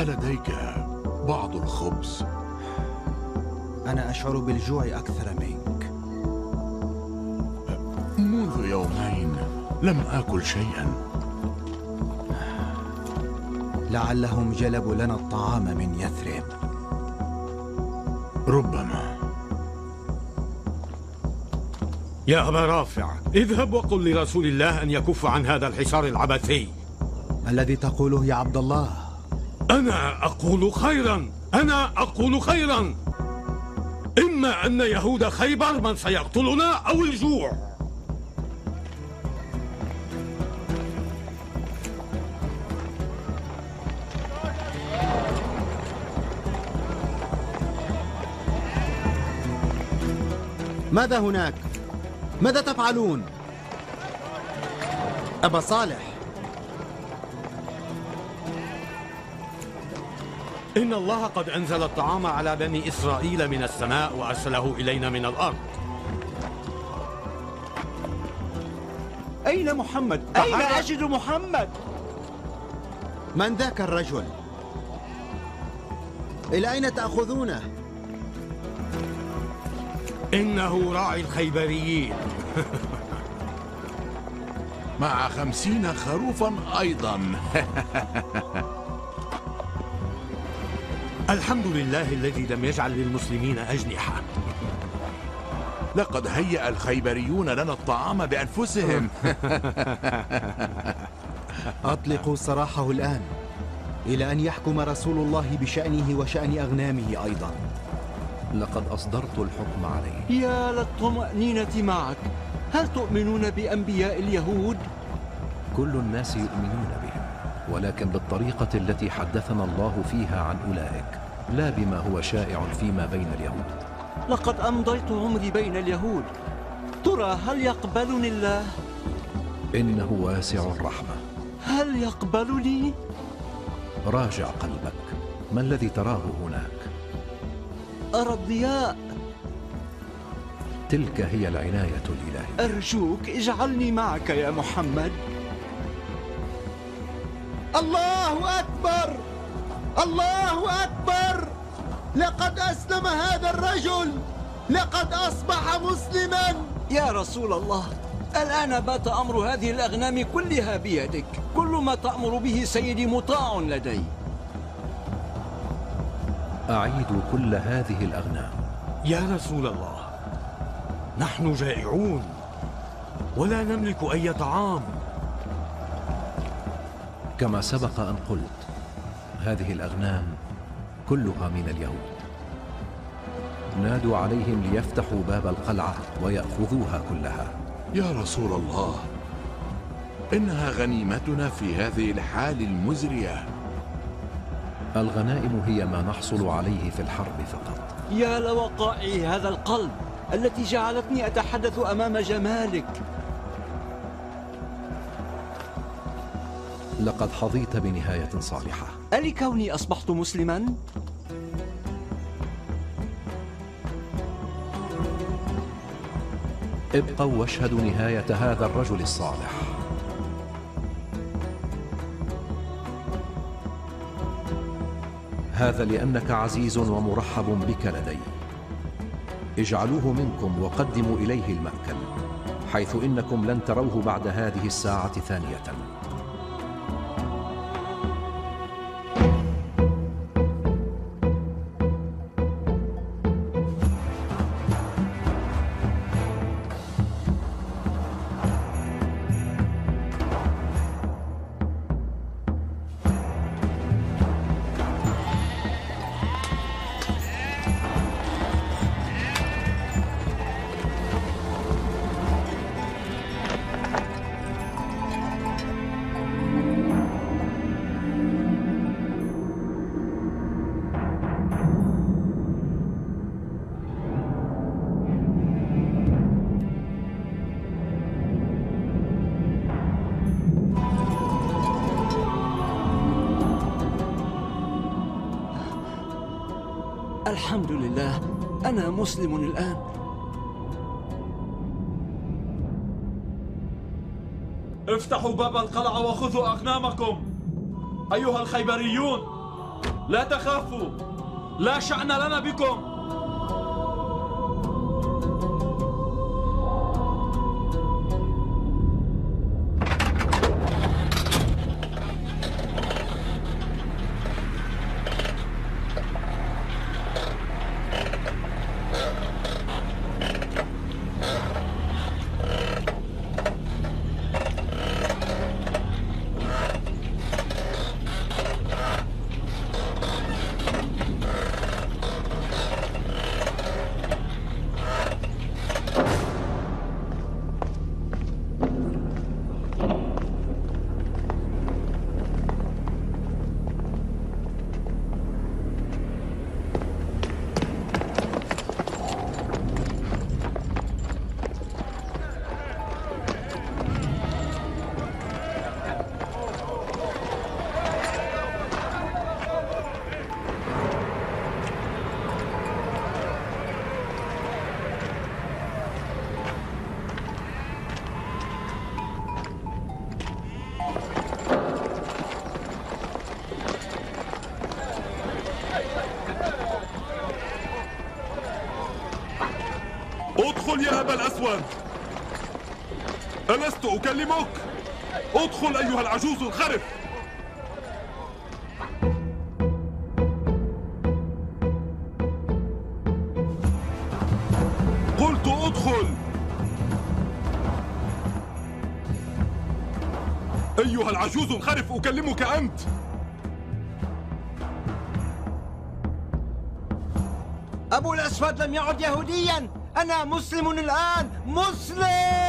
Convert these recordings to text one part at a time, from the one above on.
ألديك بعض الخبز؟ أنا أشعر بالجوع أكثر منك. منذ يومين لم آكل شيئا. لعلهم جلبوا لنا الطعام من يثرب. ربما. يا أبا رافع، اذهب وقل لرسول الله أن يكف عن هذا الحصار العبثي. ما الذي تقوله يا عبد الله؟ أنا أقول خيرا. إما أن يهود خيبر من سيقتلنا أو الجوع. ماذا هناك؟ ماذا تفعلون؟ أبا صالح، إن الله قد أنزل الطعام على بني إسرائيل من السماء وأرسله إلينا من الأرض. أين محمد؟ أين أجد محمد؟ من ذاك الرجل؟ إلى أين تأخذونه؟ إنه راعي الخيبريين. مع 50 خروفا أيضا. الحمد لله الذي لم يجعل للمسلمين أجنحة. لقد هيأ الخيبريون لنا الطعام بأنفسهم. أطلقوا سراحه الآن إلى أن يحكم رسول الله بشأنه وشأن أغنامه أيضا. لقد أصدرت الحكم عليه. يا للطمأنينة معك. هل تؤمنون بأنبياء اليهود؟ كل الناس يؤمنون بهم، ولكن بالطريقة التي حدثنا الله فيها عن أولئك، لا بما هو شائع فيما بين اليهود. لقد أمضيت عمري بين اليهود. ترى هل يقبلني الله؟ إنه واسع الرحمة. هل يقبلني؟ راجع قلبك، ما الذي تراه هناك؟ أرى الضياء. تلك هي العناية الإلهية. أرجوك اجعلني معك يا محمد. الله أكبر! الله أكبر! لقد أسلم هذا الرجل! لقد أصبح مسلما! يا رسول الله، الآن بات أمر هذه الأغنام كلها بيدك. كل ما تأمر به سيدي مطاع لدي. أعيد كل هذه الأغنام. يا رسول الله، نحن جائعون ولا نملك أي طعام. كما سبق أن قلت، هذه الأغنام كلها من اليهود. نادوا عليهم ليفتحوا باب القلعة ويأخذوها كلها. يا رسول الله، إنها غنيمتنا في هذه الحال المزرية. الغنائم هي ما نحصل عليه في الحرب فقط. يا لوقائع هذا القلب التي جعلتني أتحدث أمام جمالك. لقد حظيت بنهاية صالحة. ألكوني أصبحت مسلما؟ ابقوا واشهدوا نهاية هذا الرجل الصالح. هذا لأنك عزيز ومرحب بك لدي. اجعلوه منكم وقدموا إليه المأكل، حيث إنكم لن تروه بعد هذه الساعة ثانية. الحمد لله، أنا مسلم الآن. افتحوا باب القلعة وخذوا أغنامكم أيها الخيبريون. لا تخافوا، لا شأن لنا بكم. ادخل يا أبا الأسود. ألست أكلمك؟ ادخل أيها العجوز الخرف. قلت ادخل. أيها العجوز الخرف أكلمك أنت. أبو الأسود لم يعد يهودياً، أنا مسلم الآن، مسلم!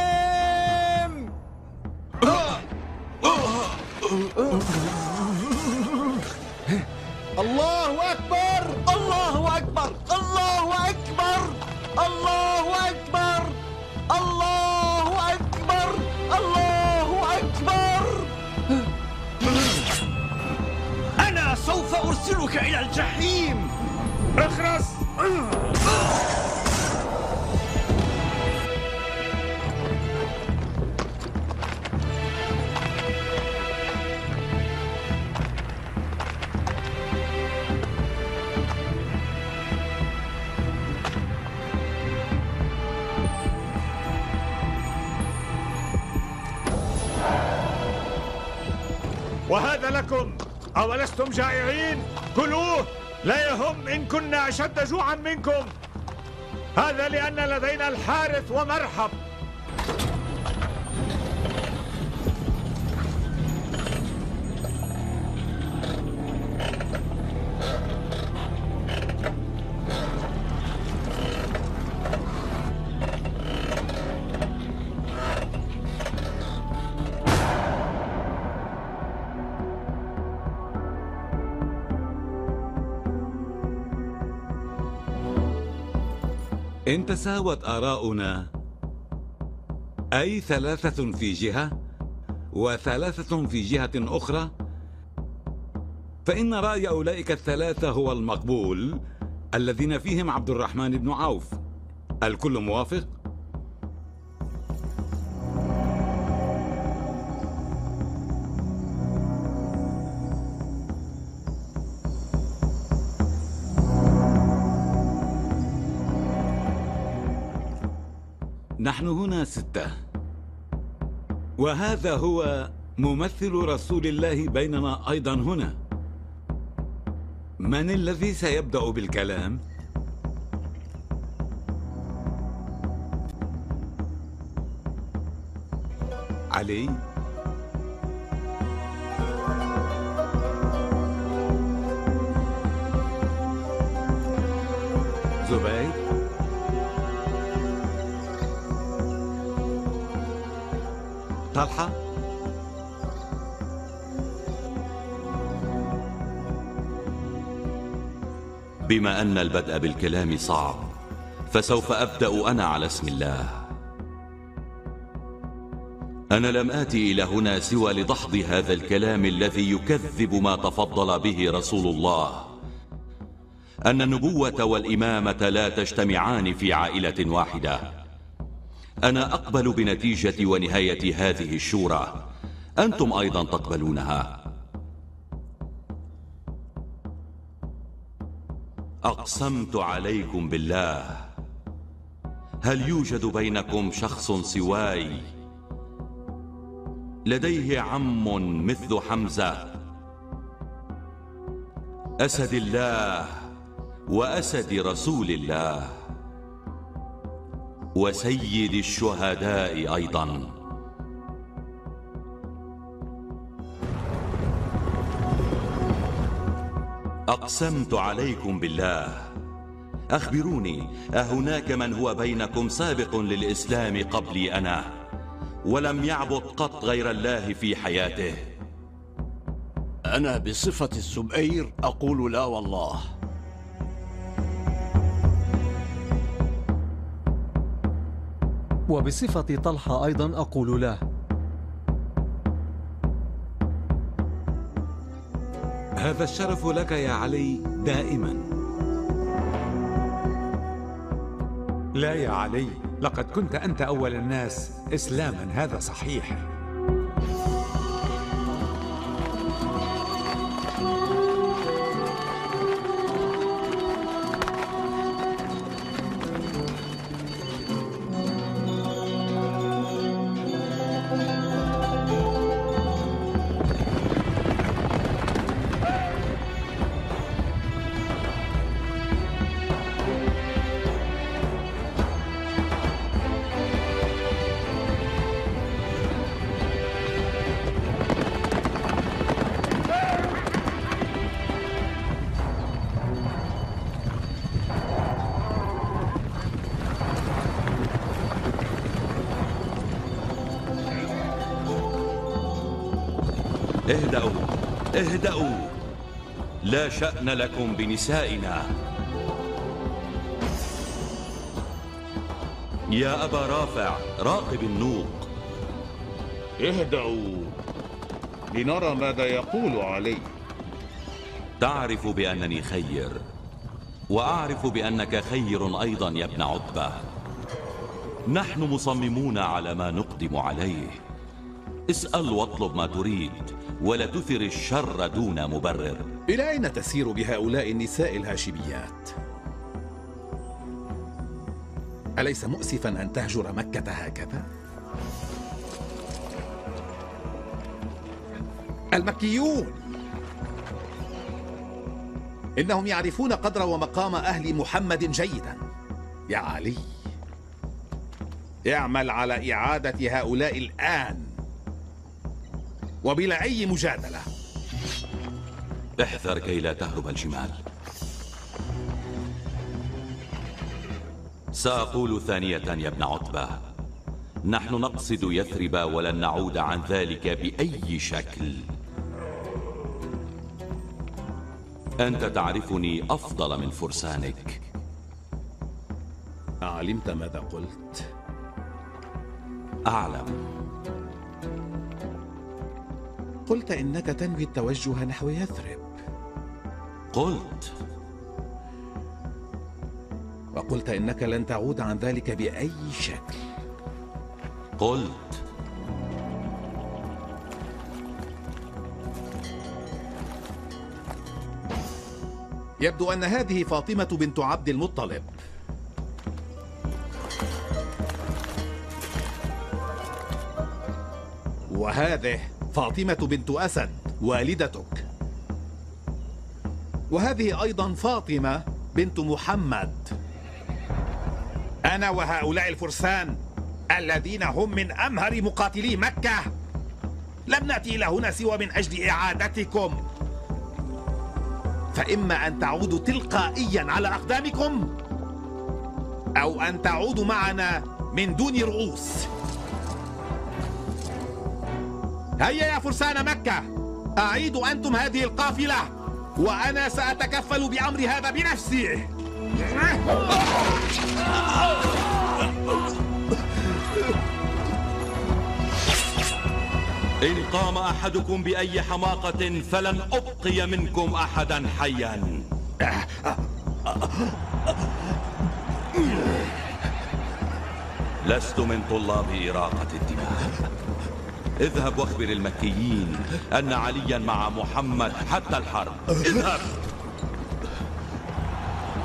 الله أكبر! الله أكبر! الله أكبر! الله أكبر! الله أكبر! الله أكبر! أنا سوف أرسلك إلى الجحيم! اخرس! وهذا لكم، أولستم جائعين؟ كلوه، لا يهم إن كنا أشد جوعا منكم. هذا لأن لدينا الحارث ومرحب. إن تساوت آراؤنا، أي 3 في جهة و3 في جهة أخرى، فإن رأي أولئك ال3 هو المقبول، الذين فيهم عبد الرحمن بن عوف. الكل موافق؟ نحن هنا 6، وهذا هو ممثل رسول الله بيننا أيضا هنا. من الذي سيبدأ بالكلام؟ علي؟ زبير؟ طلحة؟ بما أن البدء بالكلام صعب، فسوف أبدأ أنا على اسم الله. أنا لم آتي إلى هنا سوى لدحض هذا الكلام الذي يكذب ما تفضل به رسول الله، أن النبوة والإمامة لا تجتمعان في عائلة واحدة. أنا أقبل بنتيجة ونهاية هذه الشورى، أنتم أيضا تقبلونها. أقسمت عليكم بالله، هل يوجد بينكم شخص سواي لديه عم مثل حمزة أسد الله وأسد رسول الله وسيد الشهداء أيضا؟ أقسمت عليكم بالله، أخبروني، أهناك من هو بينكم سابق للإسلام قبلي أنا ولم يعبد قط غير الله في حياته؟ أنا بصفة الزبير أقول لا والله. وبصفة طلحة أيضا أقول لا. هذا الشرف لك يا علي دائما. لا يا علي، لقد كنت أنت أول الناس إسلاما، هذا صحيح. اهدأوا اهدأوا، لا شأن لكم بنسائنا. يا أبا رافع، راقب النوق. اهدأوا لنرى ماذا يقول علي. تعرف بأنني خير، وأعرف بأنك خير أيضا يا ابن عتبة. نحن مصممون على ما نقدم عليه. اسأل واطلب ما تريد، ولا تثر الشر دون مبرر. إلى أين تسير بهؤلاء النساء الهاشميات؟ أليس مؤسفا أن تهجر مكة هكذا؟ المكيون إنهم يعرفون قدر ومقام أهل محمد جيدا. يا علي، اعمل على إعادة هؤلاء الآن وبلا أي مجادلة. احذر كي لا تهرب الجمال. سأقول ثانية يا ابن عتبة، نحن نقصد يثرب ولن نعود عن ذلك بأي شكل. أنت تعرفني أفضل من فرسانك. علمت ماذا قلت؟ أعلم. قلت إنك تنوي التوجه نحو يثرب. قلت. وقلت إنك لن تعود عن ذلك بأي شكل. قلت. يبدو أن هذه فاطمة بنت عبد المطلب. وهذه فاطمة بنت أسد والدتك. وهذه أيضا فاطمة بنت محمد. أنا وهؤلاء الفرسان الذين هم من أمهر مقاتلي مكة لم نأتي إلى هنا سوى من أجل إعادتكم. فإما أن تعودوا تلقائيا على أقدامكم، أو أن تعودوا معنا من دون رؤوس. هيا يا فرسان مكة، أعيدوا أنتم هذه القافلة، وأنا سأتكفل بأمر هذا بنفسي. إن قام أحدكم بأي حماقة فلن أبقي منكم أحدا حيا. لست من طلاب إراقة الدماء. اذهب واخبر المكيين أن عليا مع محمد حتى الحرب. اذهب.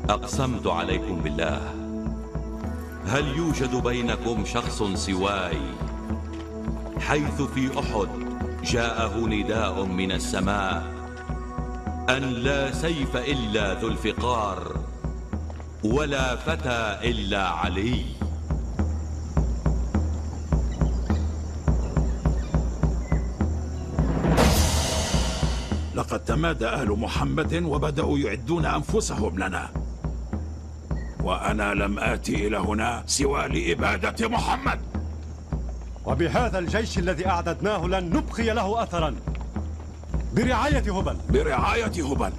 أقسمت عليكم بالله، هل يوجد بينكم شخص سواي؟ حيث في أحد جاءه نداء من السماء أن لا سيف إلا ذو الفقار ولا فتى إلا علي. لقد تمادى أهل محمد وبدأوا يعدون أنفسهم لنا، وأنا لم آتي إلى هنا سوى لإبادة محمد. وبهذا الجيش الذي أعددناه لن نبقي له أثرا. برعاية هبل. برعاية هبل.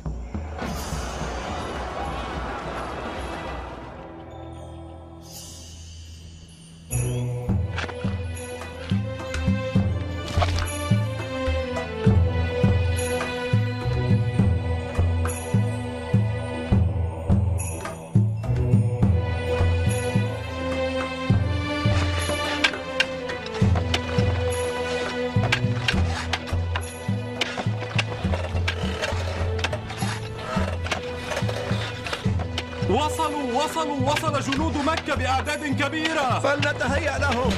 وصل جنود مكة بأعداد كبيرة، فلنتهيأ لهم.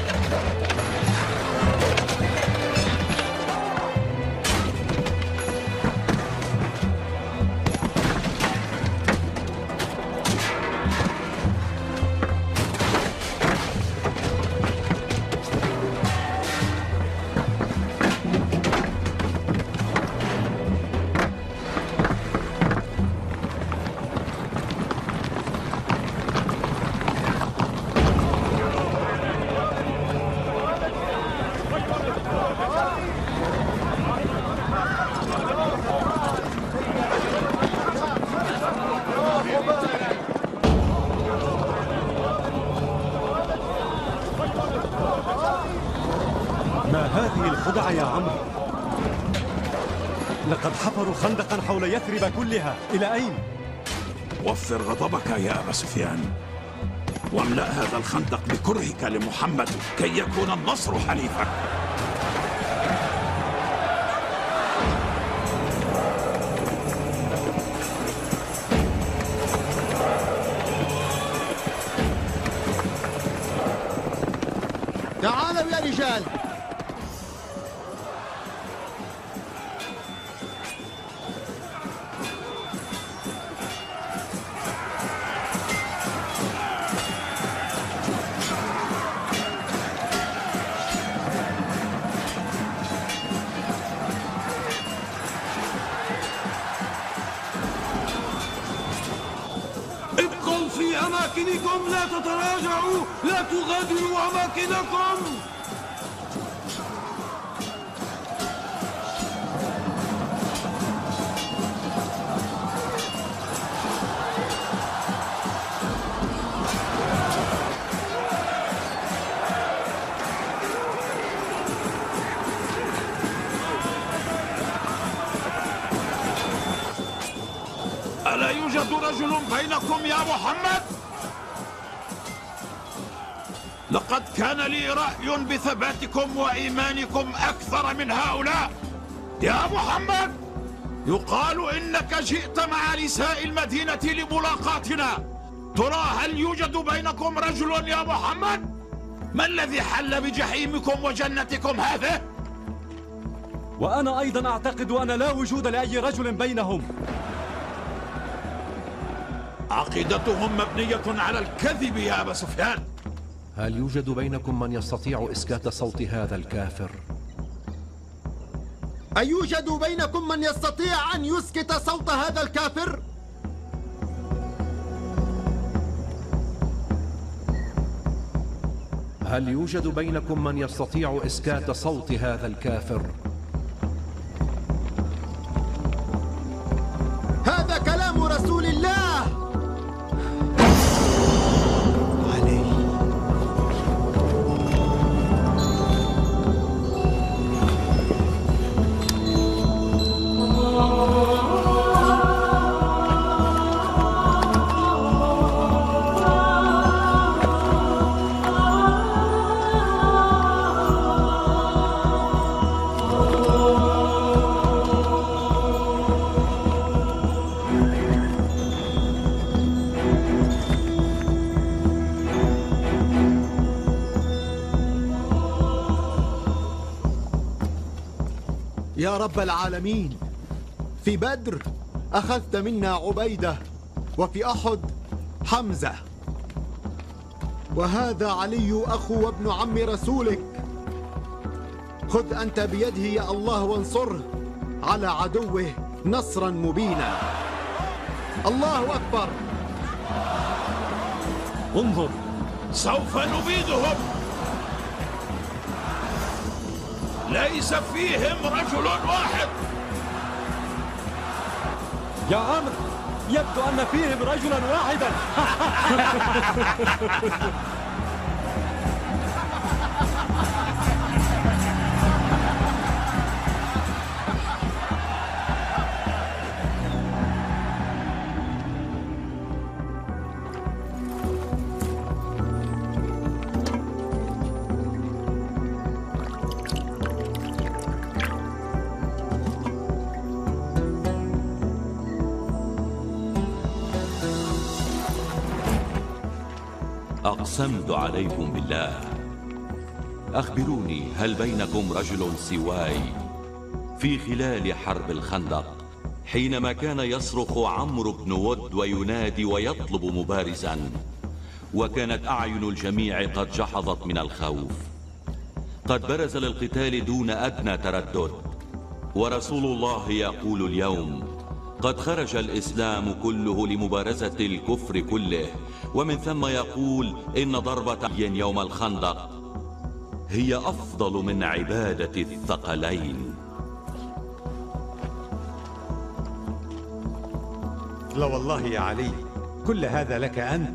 يا عمرو، لقد حفروا خندقا حول يثرب كلها. إلى أين؟ وفر غضبك يا أبا سفيان، واملأ هذا الخندق بكرهك لمحمد كي يكون النصر حليفك. تعالوا يا رجال. أماكنكم، لا تتراجعوا، لا تغادروا أماكنكم. ألا يوجد رجل بينكم يا محمد؟ لقد كان لي رأي بثباتكم وإيمانكم أكثر من هؤلاء. يا محمد، يقال إنك جئت مع نساء المدينة لملاقاتنا. ترى هل يوجد بينكم رجل يا محمد؟ ما الذي حل بجحيمكم وجنتكم هذه؟ وأنا أيضا أعتقد أن لا وجود لأي رجل بينهم. عقيدتهم مبنية على الكذب يا أبا سفيان. هل يوجد بينكم من يستطيع إسكات صوت هذا الكافر؟ أيوجد بينكم من يستطيع أن يسكت صوت هذا الكافر؟ هل يوجد بينكم من يستطيع إسكات صوت هذا الكافر؟ هذا كلام رسول الله. يا رب العالمين، في بدر أخذت منا عبيدة، وفي أحد حمزة، وهذا علي أخو وابن عم رسولك. خذ أنت بيده يا الله وانصره على عدوه نصرا مبينا. الله أكبر. انظر، سوف نبيدهم. ليس فيهم رجل واحد. يا عمرو، يبدو أن فيهم رجلا واحدا. أقسمت عليكم بالله، أخبروني هل بينكم رجل سواي في خلال حرب الخندق حينما كان يصرخ عمرو بن ود وينادي ويطلب مبارزا، وكانت أعين الجميع قد جحظت من الخوف، قد برز للقتال دون أدنى تردد، ورسول الله يقول اليوم قد خرج الإسلام كله لمبارزة الكفر كله، ومن ثم يقول إن ضربة يوم الخندق هي أفضل من عبادة الثقلين. لا والله يا علي، كل هذا لك أنت.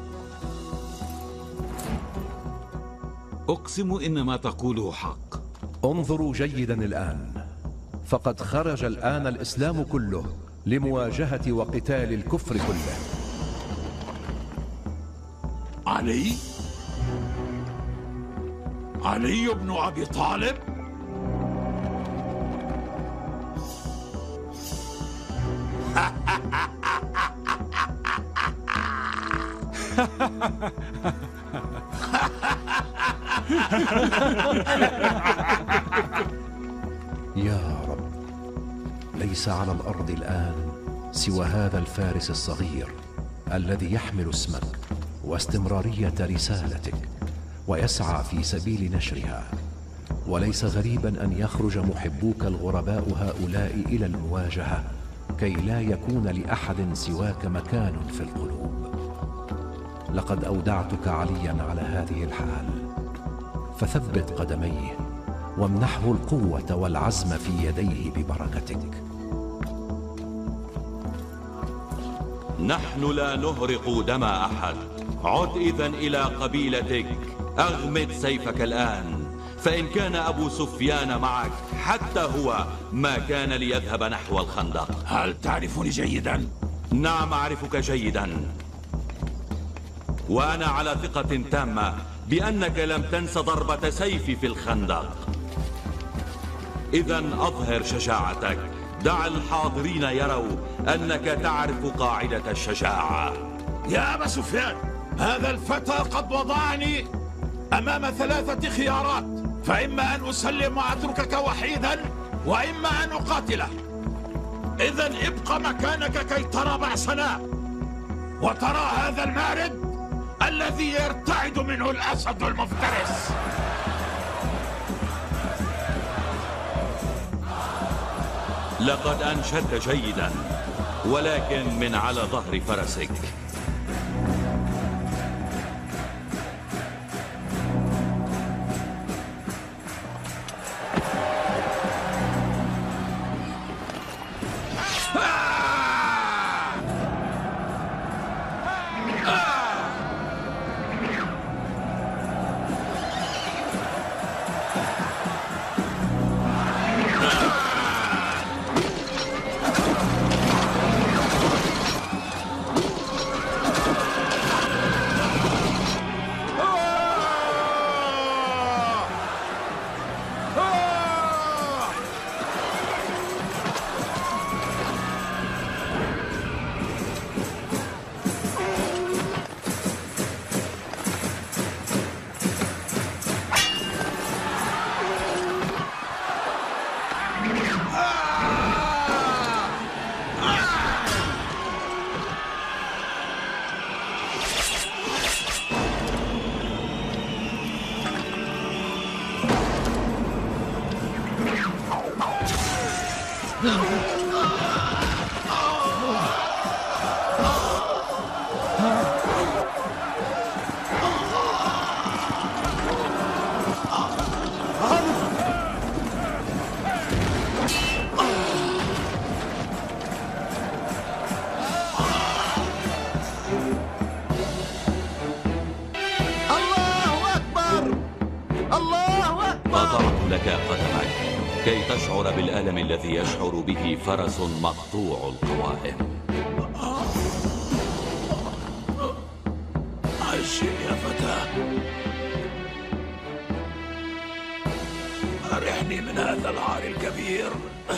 أقسم إن ما تقوله حق. انظروا جيدا الآن، فقد خرج الآن الإسلام كله لمواجهة وقتال الكفر كله. علي بن أبي طالب؟ يا رب، ليس على الأرض الآن سوى هذا الفارس الصغير الذي يحمل اسمك واستمرارية رسالتك ويسعى في سبيل نشرها، وليس غريبا أن يخرج محبوك الغرباء هؤلاء إلى المواجهة كي لا يكون لأحد سواك مكان في القلوب. لقد أودعتك عليا على هذه الحال، فثبت قدميه وامنحه القوة والعزم في يديه ببركتك. نحن لا نهرق دم أحد. عد إذن إلى قبيلتك، أغمد سيفك الآن، فإن كان أبو سفيان معك حتى هو ما كان ليذهب نحو الخندق. هل تعرفني جيدا؟ نعم، أعرفك جيدا، وأنا على ثقة تامة بأنك لم تنس ضربة سيفي في الخندق. إذن أظهر شجاعتك، دع الحاضرين يروا أنك تعرف قاعدة الشجاعة. يا أبا سفيان، هذا الفتى قد وضعني أمام 3 خيارات، فإما أن أسلم وأتركك وحيدا، وإما أن أقاتله. إذن ابق مكانك كي ترى بأسنا وترى هذا المارد الذي يرتعد منه الأسد المفترس. لقد أنشدت جيدا، ولكن من على ظهر فرسك. قطعت لك قدمك كي تشعر بالألم الذي يشعر به فرس مقطوع القوائم. عش يا فتى، أرحني من هذا العار الكبير.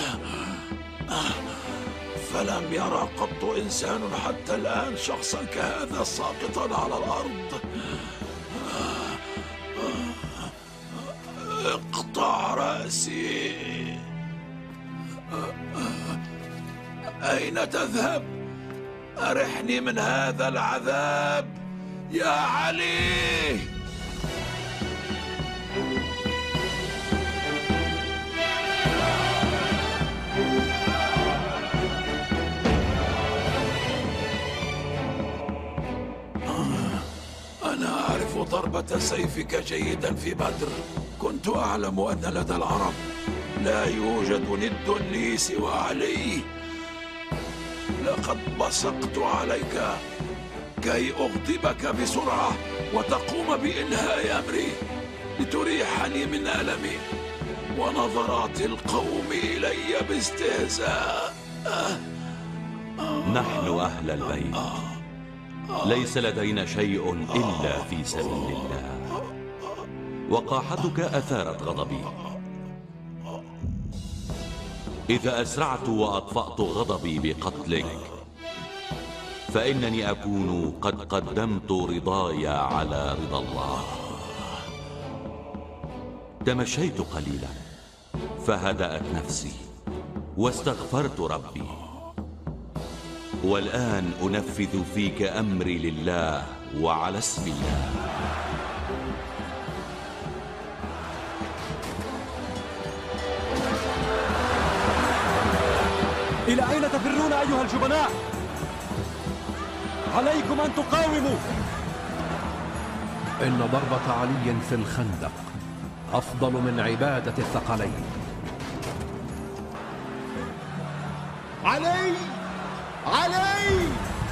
فلم يرى قط إنسان حتى الآن شخصا كهذا ساقطا على الأرض. اقطع رأسي. أين تذهب؟ أرحني من هذا العذاب يا علي. أنا أعرف ضربة سيفك جيدا في بدر. كنت أعلم أن لدى العرب لا يوجد ند لي سوى علي. لقد بصقت عليك كي أغضبك بسرعة وتقوم بإنهاء أمري لتريحني من ألمي ونظرات القوم إلي باستهزاء. نحن أهل البيت ليس لدينا شيء إلا في سبيل الله. وقاحتك أثارت غضبي. إذا أسرعت وأطفأت غضبي بقتلك فإنني أكون قد قدمت رضاي على رضا الله. تمشيت قليلا فهدأت نفسي واستغفرت ربي، والآن أنفذ فيك أمري لله وعلى اسم الله. إلى أين تفرون أيها الجبناء؟ عليكم أن تقاوموا. إن ضربة علي في الخندق أفضل من عبادة الثقلين. علي! علي!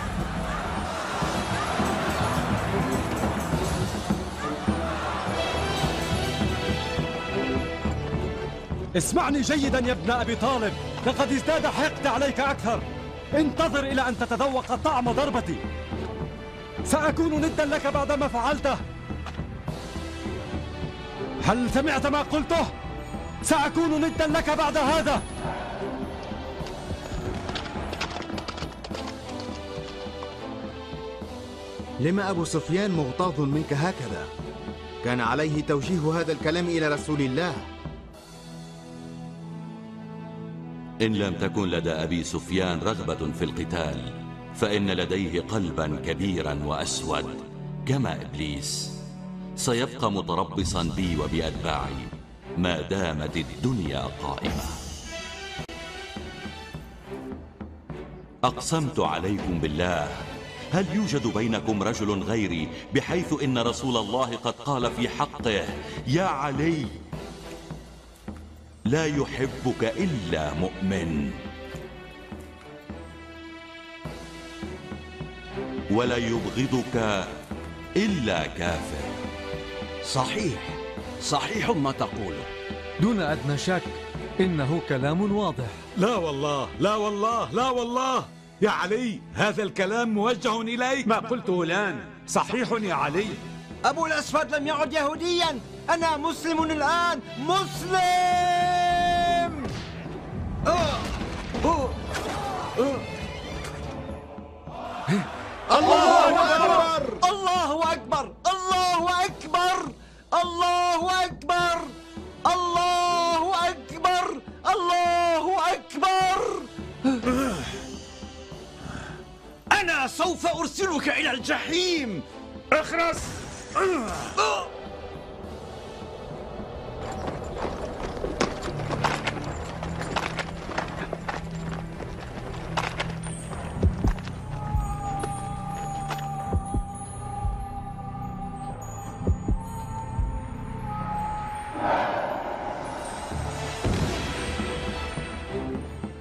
اسمعني جيدا يا ابن أبي طالب، لقد ازداد حقد عليك أكثر. انتظر إلى أن تتذوق طعم ضربتي. سأكون ندا لك بعدما فعلته. هل سمعت ما قلته؟ سأكون ندا لك بعد هذا. لما أبو سفيان مغتاظ منك هكذا؟ كان عليه توجيه هذا الكلام إلى رسول الله. إن لم تكن لدى أبي سفيان رغبة في القتال فإن لديه قلبا كبيرا وأسود كما إبليس، سيبقى متربصا بي وبأتباعي ما دامت الدنيا قائمة. أقسمت عليكم بالله، هل يوجد بينكم رجل غيري بحيث إن رسول الله قد قال في حقه: يا علي لا يحبك إلا مؤمن ولا يبغضك إلا كافر. صحيح ما تقوله. دون أدنى شك إنه كلام واضح. لا والله لا والله لا والله يا علي، هذا الكلام موجه إليك. ما قلته الآن صحيح يا علي. أبو الأسود لم يعد يهوديا، أنا مسلم الآن، مسلم. الله أكبر! الله أكبر! الله أكبر! الله أكبر! الله أكبر! الله أكبر! أنا سوف أرسلك إلى الجحيم. اخرس!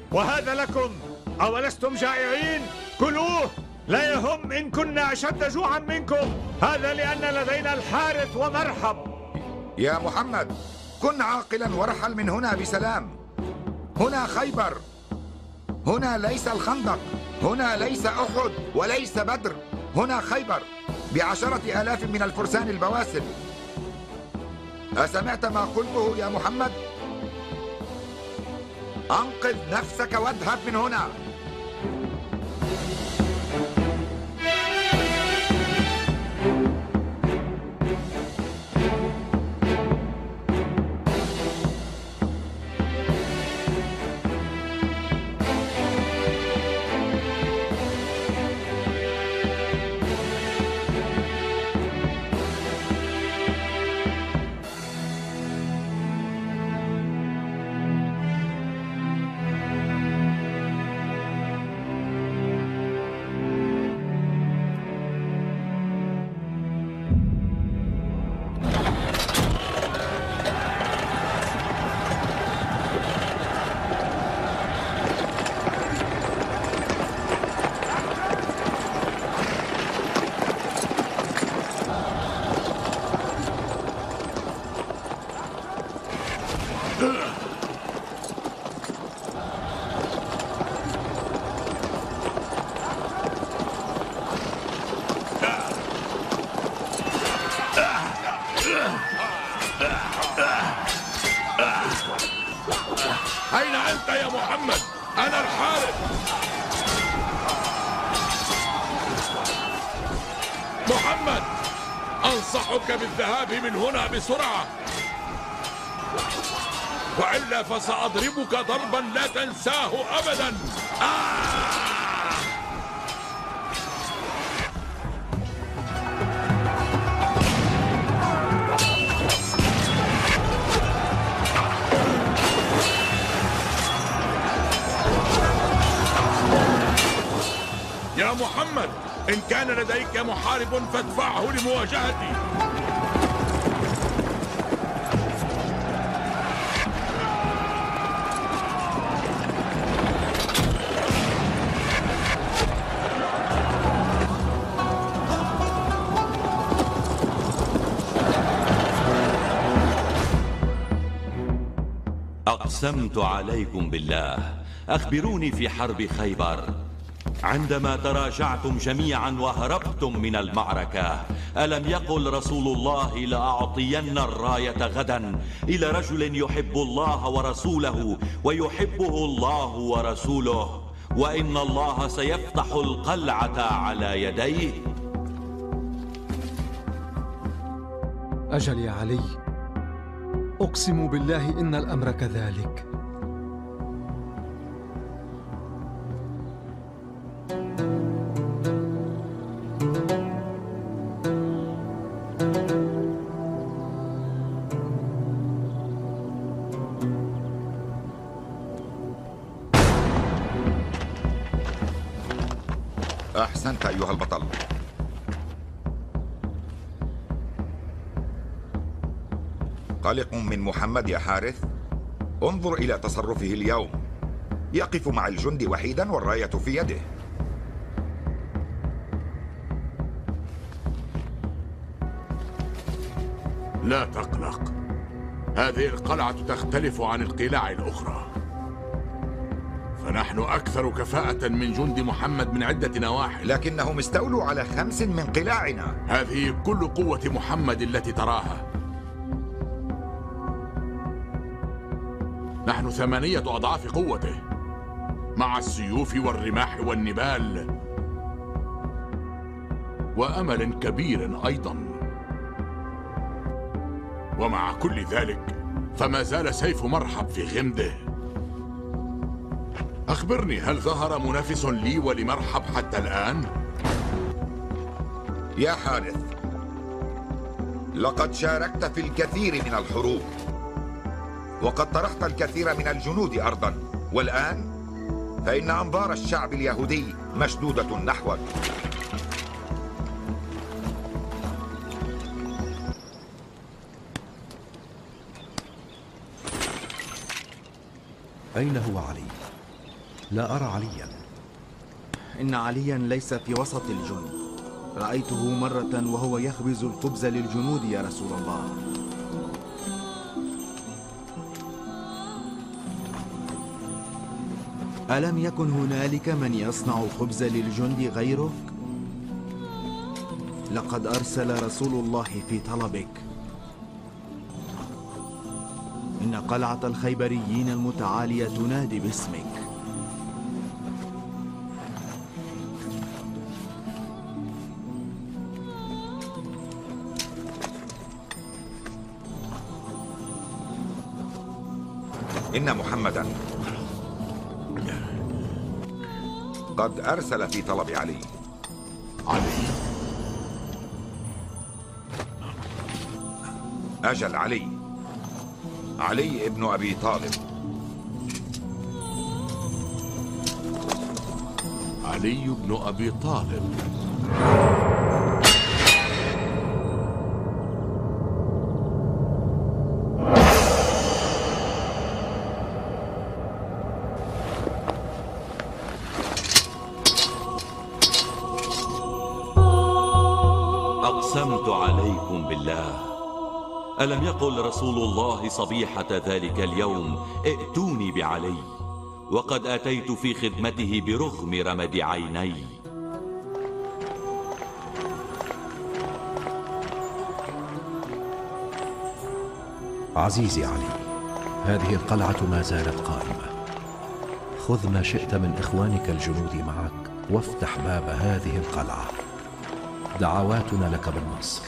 وهذا لكم، أولستم جائعين؟ كلوه، لا يهم إن كنا أشد جوعا منكم، هذا لأن لدينا الحارث ومرحب. يا محمد، كن عاقلا وارحل من هنا بسلام. هنا خيبر، هنا ليس الخندق، هنا ليس أحد وليس بدر، هنا خيبر ب10,000 من الفرسان البواسل. أسمعت ما قلته يا محمد؟ أنقذ نفسك واذهب من هنا. أين أنت يا محمد؟ أنا الحارث. محمد، أنصحك بالذهاب من هنا بسرعة، وإلا فسأضربك ضربا لا تنساه أبدا. يا محمد، إن كان لديك محارب فادفعه لمواجهتي. أقسمت عليكم بالله، أخبروني في حرب خيبر عندما تراجعتم جميعا وهربتم من المعركة، ألم يقل رسول الله لأعطين الراية غدا إلى رجل يحب الله ورسوله ويحبه الله ورسوله، وإن الله سيفتح القلعة على يديه؟ أجل يا علي، أقسم بالله إن الأمر كذلك. أحسنت أيها البطل. قلق من محمد يا حارث؟ انظر إلى تصرفه اليوم، يقف مع الجند وحيدا والراية في يده. لا تقلق، هذه القلعة تختلف عن القلاع الأخرى، فنحن أكثر كفاءة من جند محمد من عدة نواحي. لكنهم استولوا على 5 من قلاعنا. هذه كل قوة محمد التي تراها. نحن 8 أضعاف قوته، مع السيوف والرماح والنبال، وأمل كبير أيضا. ومع كل ذلك فما زال سيف مرحب في غمده. أخبرني، هل ظهر منافس لي ولمرحب حتى الآن؟ يا حارث، لقد شاركت في الكثير من الحروب، وقد طرحت الكثير من الجنود أرضا، والآن فإن أنظار الشعب اليهودي مشدودة نحوك. أين هو علي؟ لا أرى عليا. إن عليا ليس في وسط الجند، رأيته مرة وهو يخبز الخبز للجنود يا رسول الله. ألم يكن هنالك من يصنع الخبز للجند غيرك؟ لقد أرسل رسول الله في طلبك. إن قلعة الخيبريين المتعالية تنادي باسمك. إن محمدا قد أرسل في طلب علي. أجل علي ابن أبي طالب. علي بن أبي طالب. أقسمت عليكم بالله، ألم يقل رسول الله صبيحة ذلك اليوم ائتوني بعلي، وقد أتيت في خدمته برغم رمد عيني. عزيزي علي، هذه القلعة ما زالت قائمة. خذ ما شئت من إخوانك الجنود معك وافتح باب هذه القلعة. دعواتنا لك بالنصر.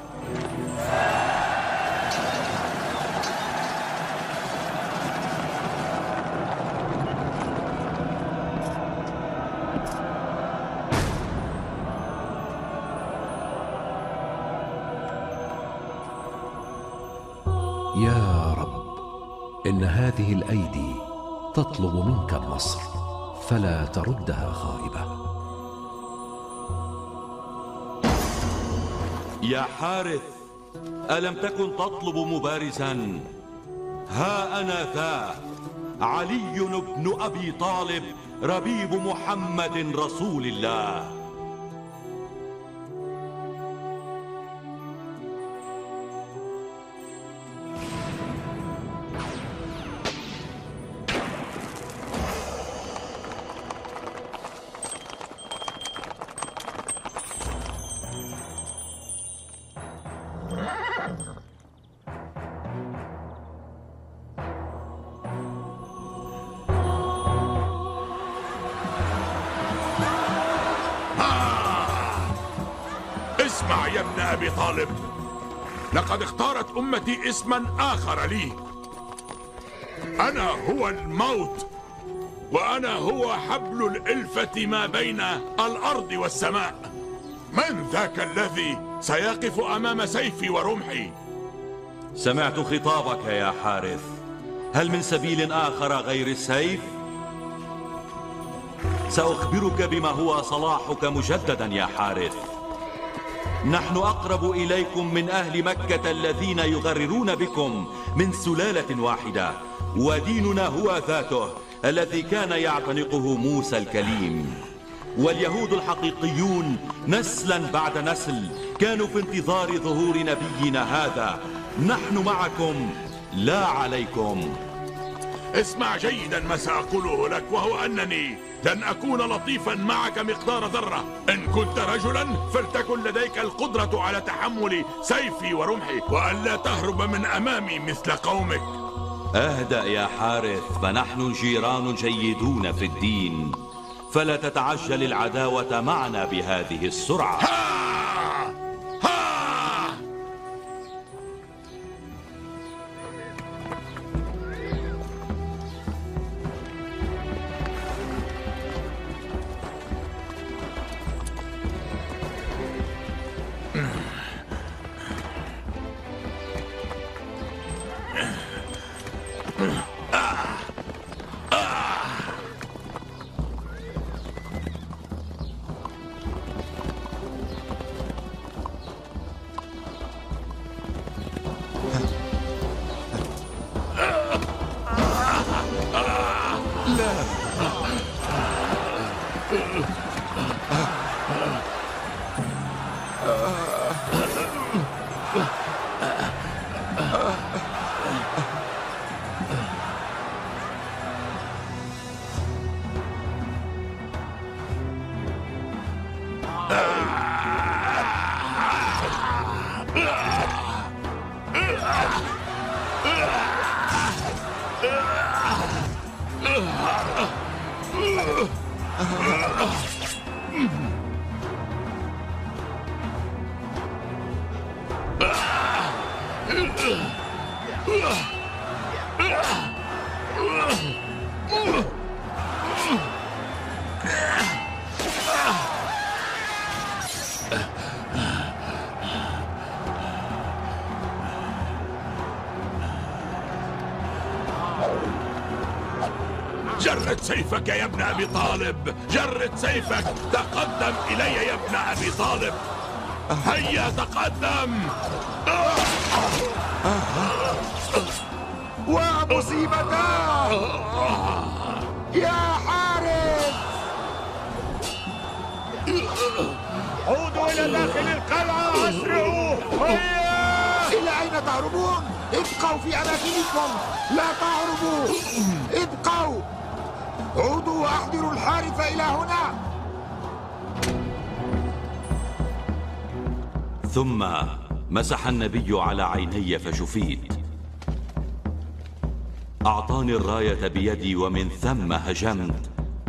يا رب، إن هذه الأيدي تطلب منك النصر، فلا تردها خائبة. يا حارث، ألم تكن تطلب مبارزا؟ ها أنا ذا علي بن أبي طالب ربيب محمد رسول الله. اسمع يا ابن أبي طالب، لقد اختارت أمتي اسما آخر لي. أنا هو الموت، وأنا هو حبل الإلفة ما بين الأرض والسماء. من ذاك الذي سيقف أمام سيفي ورمحي؟ سمعت خطابك يا حارث، هل من سبيل آخر غير السيف؟ سأخبرك بما هو صلاحك مجددا يا حارث. نحن أقرب إليكم من أهل مكة الذين يغررون بكم من سلالة واحدة، وديننا هو ذاته الذي كان يعتنقه موسى الكليم. واليهود الحقيقيون نسلا بعد نسل كانوا في انتظار ظهور نبينا هذا. نحن معكم لا عليكم. اسمع جيدا ما سأقوله لك، وهو أنني لن أكون لطيفا معك مقدار ذرة. إن كنت رجلا فلتكن لديك القدرة على تحمل سيفي ورمحي، وألا تهرب من أمامي مثل قومك. اهدأ يا حارث، فنحن جيران جيدون في الدين، فلا تتعجل العداوة معنا بهذه السرعة. جرد سيفك يا ابن أبي طالب، جرد سيفك. تقدم إلي يا ابن أبي طالب، هيا تقدم. ومصيبتاه يا حارس! عودوا إلى داخل القلعة، أسرعوا! هيا! إلى أين تهربون؟ ابقوا في أماكنكم، لا تهربوا، ابقوا. عودوا وأحضروا الحارس إلى هنا. ثم مسح النبي على عيني فشفيت. أعطاني الراية بيدي ومن ثم هجمت،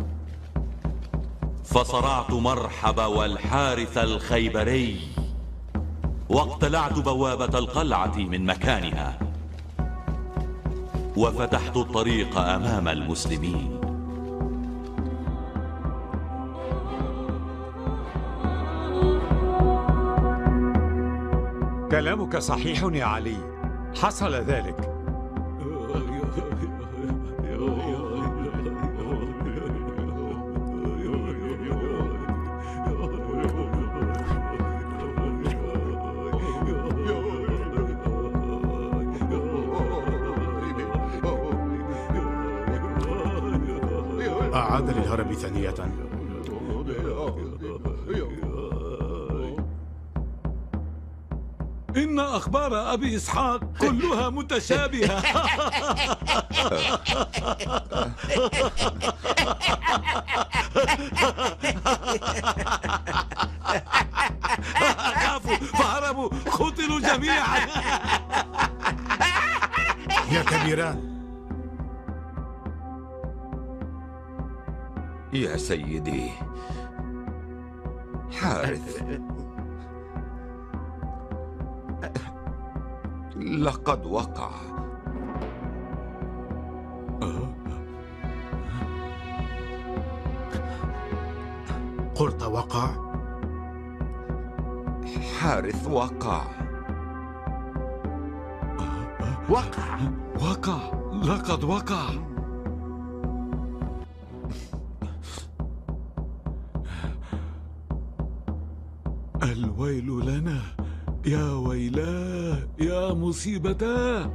فصرعت مرحب والحارث الخيبري، واقتلعت بوابة القلعة من مكانها، وفتحت الطريق أمام المسلمين. كلامك صحيح يا علي، حصل ذلك. أعاد للهرب ثانية. إن أخبار أبي إسحاق كلها متشابهة. خافوا فهربوا، قتلوا جميعا. يا كبيران، يا سيدي حارث، لقد وقع. قلت وقع؟ حارث وقع. وقع، لقد وقع. الويل لنا، يا ويلاه، يا مصيبتاه.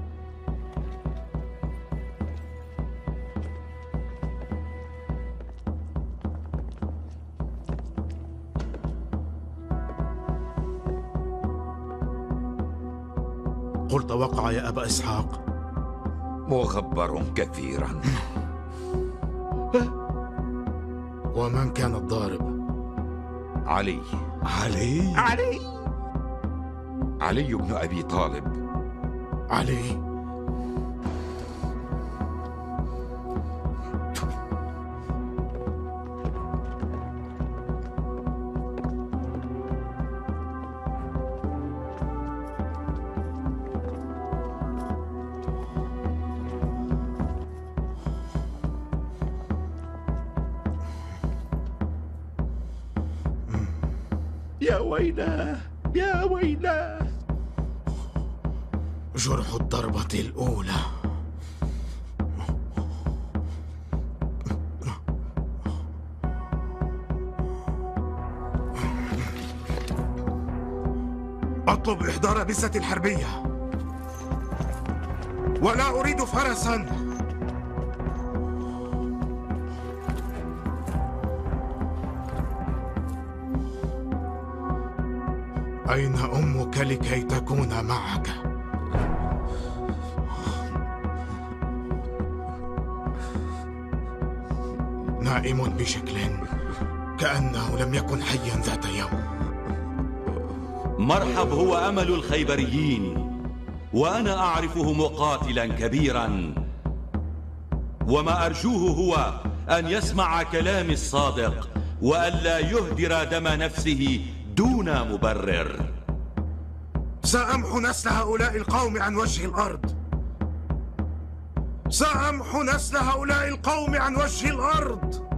قلت وقع يا أبا إسحاق. مغبر كثيرا. ومن كان الضارب؟ علي. علي؟ علي بن أبي طالب. علي؟ يا ويلاه، يا ويلاه. جرح الضربة الأولى. أطلب إحضار بسة حربية، ولا أريد فرسا. أين أمك لكي تكون معك؟ نائم بشكل كأنه لم يكن حيا ذات يوم. مرحب هو أمل الخيبريين، وأنا أعرفه مقاتلا كبيرا، وما أرجوه هو أن يسمع كلامي الصادق وألا يهدر دم نفسه دون مبرر. سأمحو نسل هؤلاء القوم عن وجه الأرض. سأمحو نسل هؤلاء القوم عن وجه الأرض.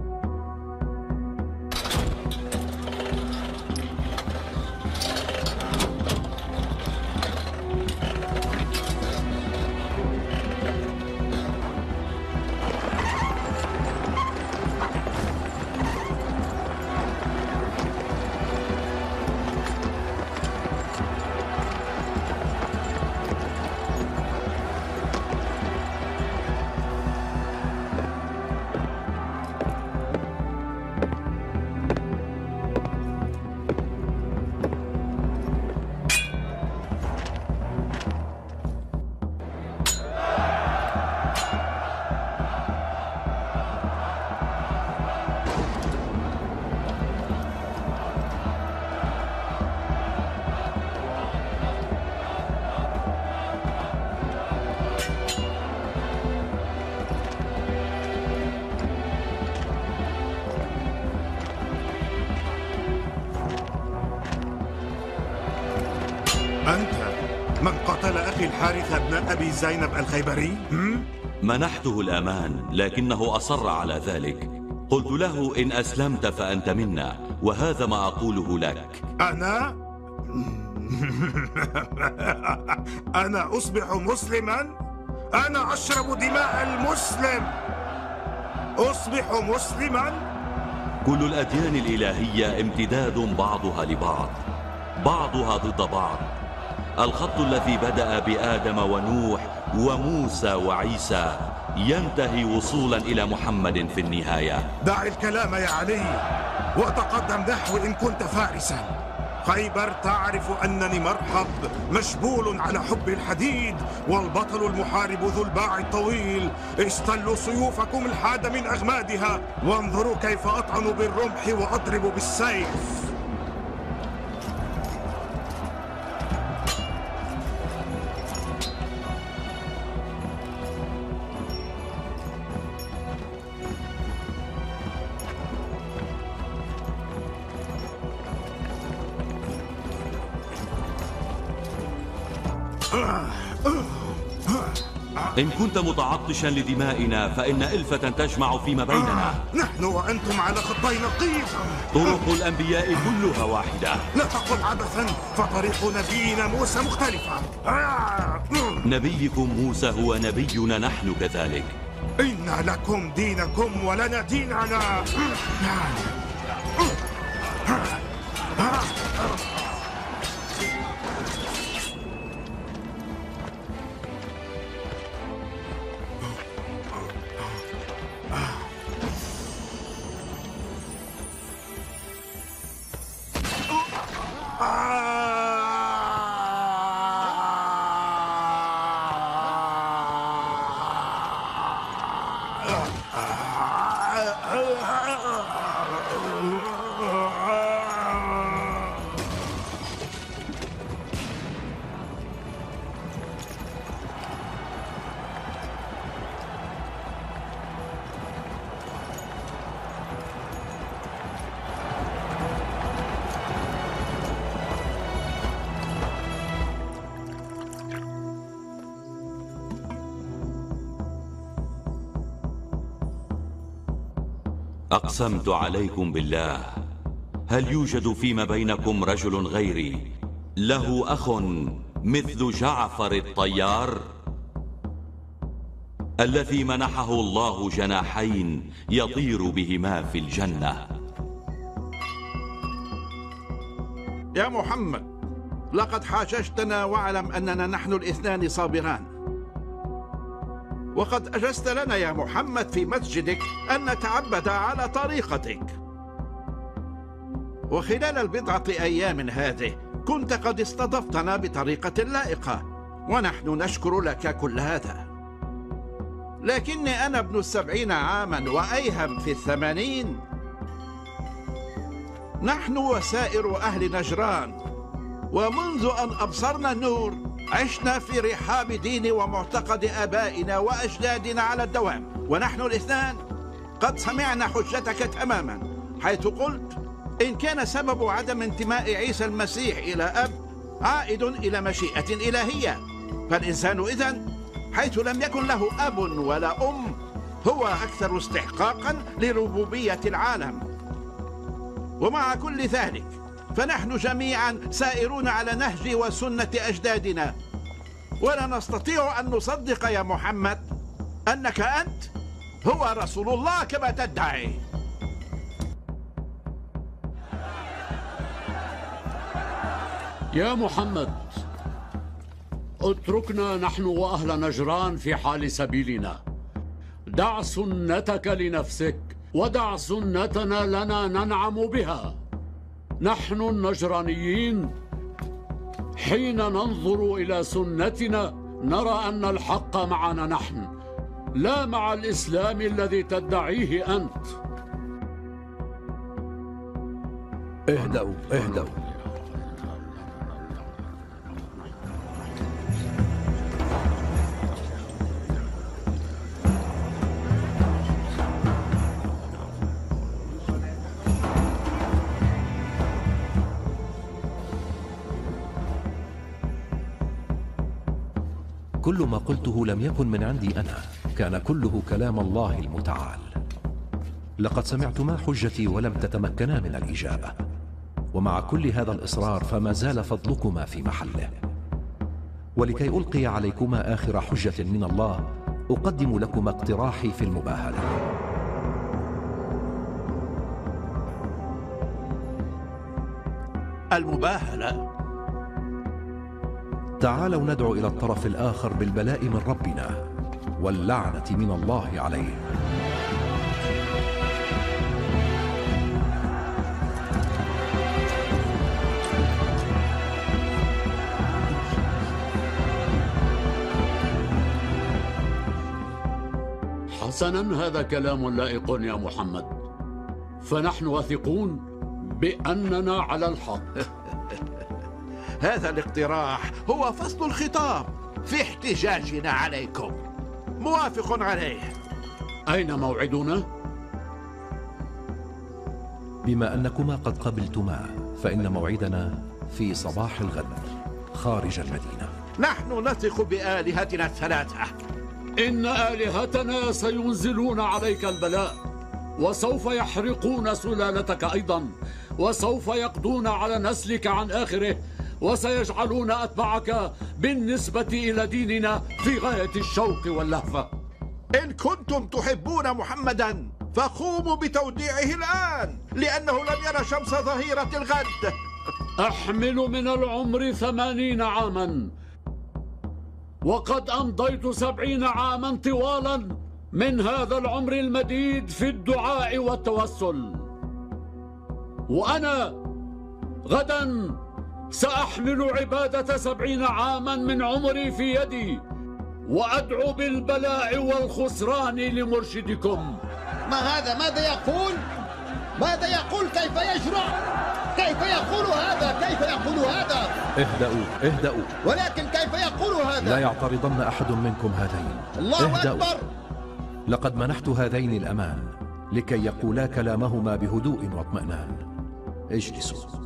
أنت من قتل أخي الحارث ابن أبي زينب الخيبري؟ منحته الأمان لكنه أصر على ذلك. قلت له إن أسلمت فأنت منا، وهذا ما أقوله لك. أنا أصبح مسلما؟ أنا أشرب دماء المسلم. أصبح مسلما؟ كل الأديان الإلهية امتداد بعضها لبعض، بعضها ضد بعض. الخط الذي بدأ بآدم ونوح وموسى وعيسى ينتهي وصولا إلى محمد في النهاية. دع الكلام يا علي وتقدم نحو إن كنت فارسا. خيبر تعرف أنني مرحب مشبول على حب الحديد، والبطل المحارب ذو الباع الطويل. استلوا سيوفكم الحاد من أغمادها، وانظروا كيف أطعن بالرمح وأضرب بالسيف. إن كنت متعطشا لدمائنا فإن إلفة تجمع فيما بيننا. نحن وأنتم على خطي نقيض. طرق الأنبياء كلها واحدة. لا تقل عبثا، فطريق نبينا موسى مختلفة. نبيكم موسى هو نبينا نحن كذلك. إن لكم دينكم ولنا ديننا. أقسمت عليكم بالله، هل يوجد فيما بينكم رجل غيري له أخ مثل جعفر الطيار الذي منحه الله جناحين يطير بهما في الجنة؟ يا محمد، لقد حاججتنا واعلم أننا نحن الاثنان صابران، وقد أجزت لنا يا محمد في مسجدك أن نتعبد على طريقتك. وخلال البضعة أيام هذه كنت قد استضفتنا بطريقة لائقة، ونحن نشكر لك كل هذا. لكني أنا ابن 70 عاما وأيهم في 80. نحن وسائر أهل نجران، ومنذ أن أبصرنا النور عشنا في رحاب دين ومعتقد آبائنا وأجدادنا على الدوام، ونحن الاثنان قد سمعنا حجتك تماما، حيث قلت إن كان سبب عدم انتماء عيسى المسيح إلى أب عائد إلى مشيئة إلهية، فالإنسان إذن حيث لم يكن له أب ولا أم هو أكثر استحقاقا لربوبية العالم. ومع كل ذلك فنحن جميعا سائرون على نهج وسنة أجدادنا، ولا نستطيع أن نصدق يا محمد أنك أنت هو رسول الله كما تدعي. يا محمد، اتركنا نحن وأهل نجران في حال سبيلنا. دع سنتك لنفسك ودع سنتنا لنا ننعم بها. نحن النجرانيين حين ننظر إلى سنتنا نرى أن الحق معنا نحن، لا مع الإسلام الذي تدعيه أنت. اهدأوا اهدأوا. كل ما قلته لم يكن من عندي أنا، كان كله كلام الله المتعال. لقد سمعتما حجتي ولم تتمكنا من الإجابة، ومع كل هذا الإصرار فما زال فضلكما في محله. ولكي ألقي عليكما آخر حجة من الله أقدم لكما اقتراحي في المباهلة. المباهلة؟ تعالوا ندعو إلى الطرف الآخر بالبلاء من ربنا واللعنة من الله عليه. حسنا، هذا كلام لائق يا محمد، فنحن واثقون بأننا على الحق. هذا الاقتراح هو فصل الخطاب في احتجاجنا عليكم، موافق عليه. أين موعدنا؟ بما أنكما قد قبلتما فإن موعدنا في صباح الغد خارج المدينة. نحن نثق بآلهتنا الثلاثة. إن آلهتنا سينزلون عليك البلاء، وسوف يحرقون سلالتك أيضا، وسوف يقضون على نسلك عن آخره، وسيجعلون أتباعك بالنسبة إلى ديننا في غاية الشوق واللهفة. إن كنتم تحبون محمدا فقوموا بتوديعه الآن، لأنه لم يرى شمس ظهيرة الغد. أحمل من العمر 80 عاما، وقد أمضيت 70 عاما طوالا من هذا العمر المديد في الدعاء والتوسل، وأنا غدا سأحمل عبادة 70 عاما من عمري في يدي، وأدعو بالبلاء والخسران لمرشدكم. ما هذا؟ ماذا يقول؟ ماذا يقول؟ كيف يجرؤ؟ كيف يقول هذا؟ كيف يقول هذا؟ اهدأوا اهدأوا. ولكن كيف يقول هذا؟ لا يعترضن أحد منكم هذين. الله اهدأوا. أكبر. لقد منحت هذين الأمان لكي يقولا كلامهما بهدوء واطمئنان. اجلسوا.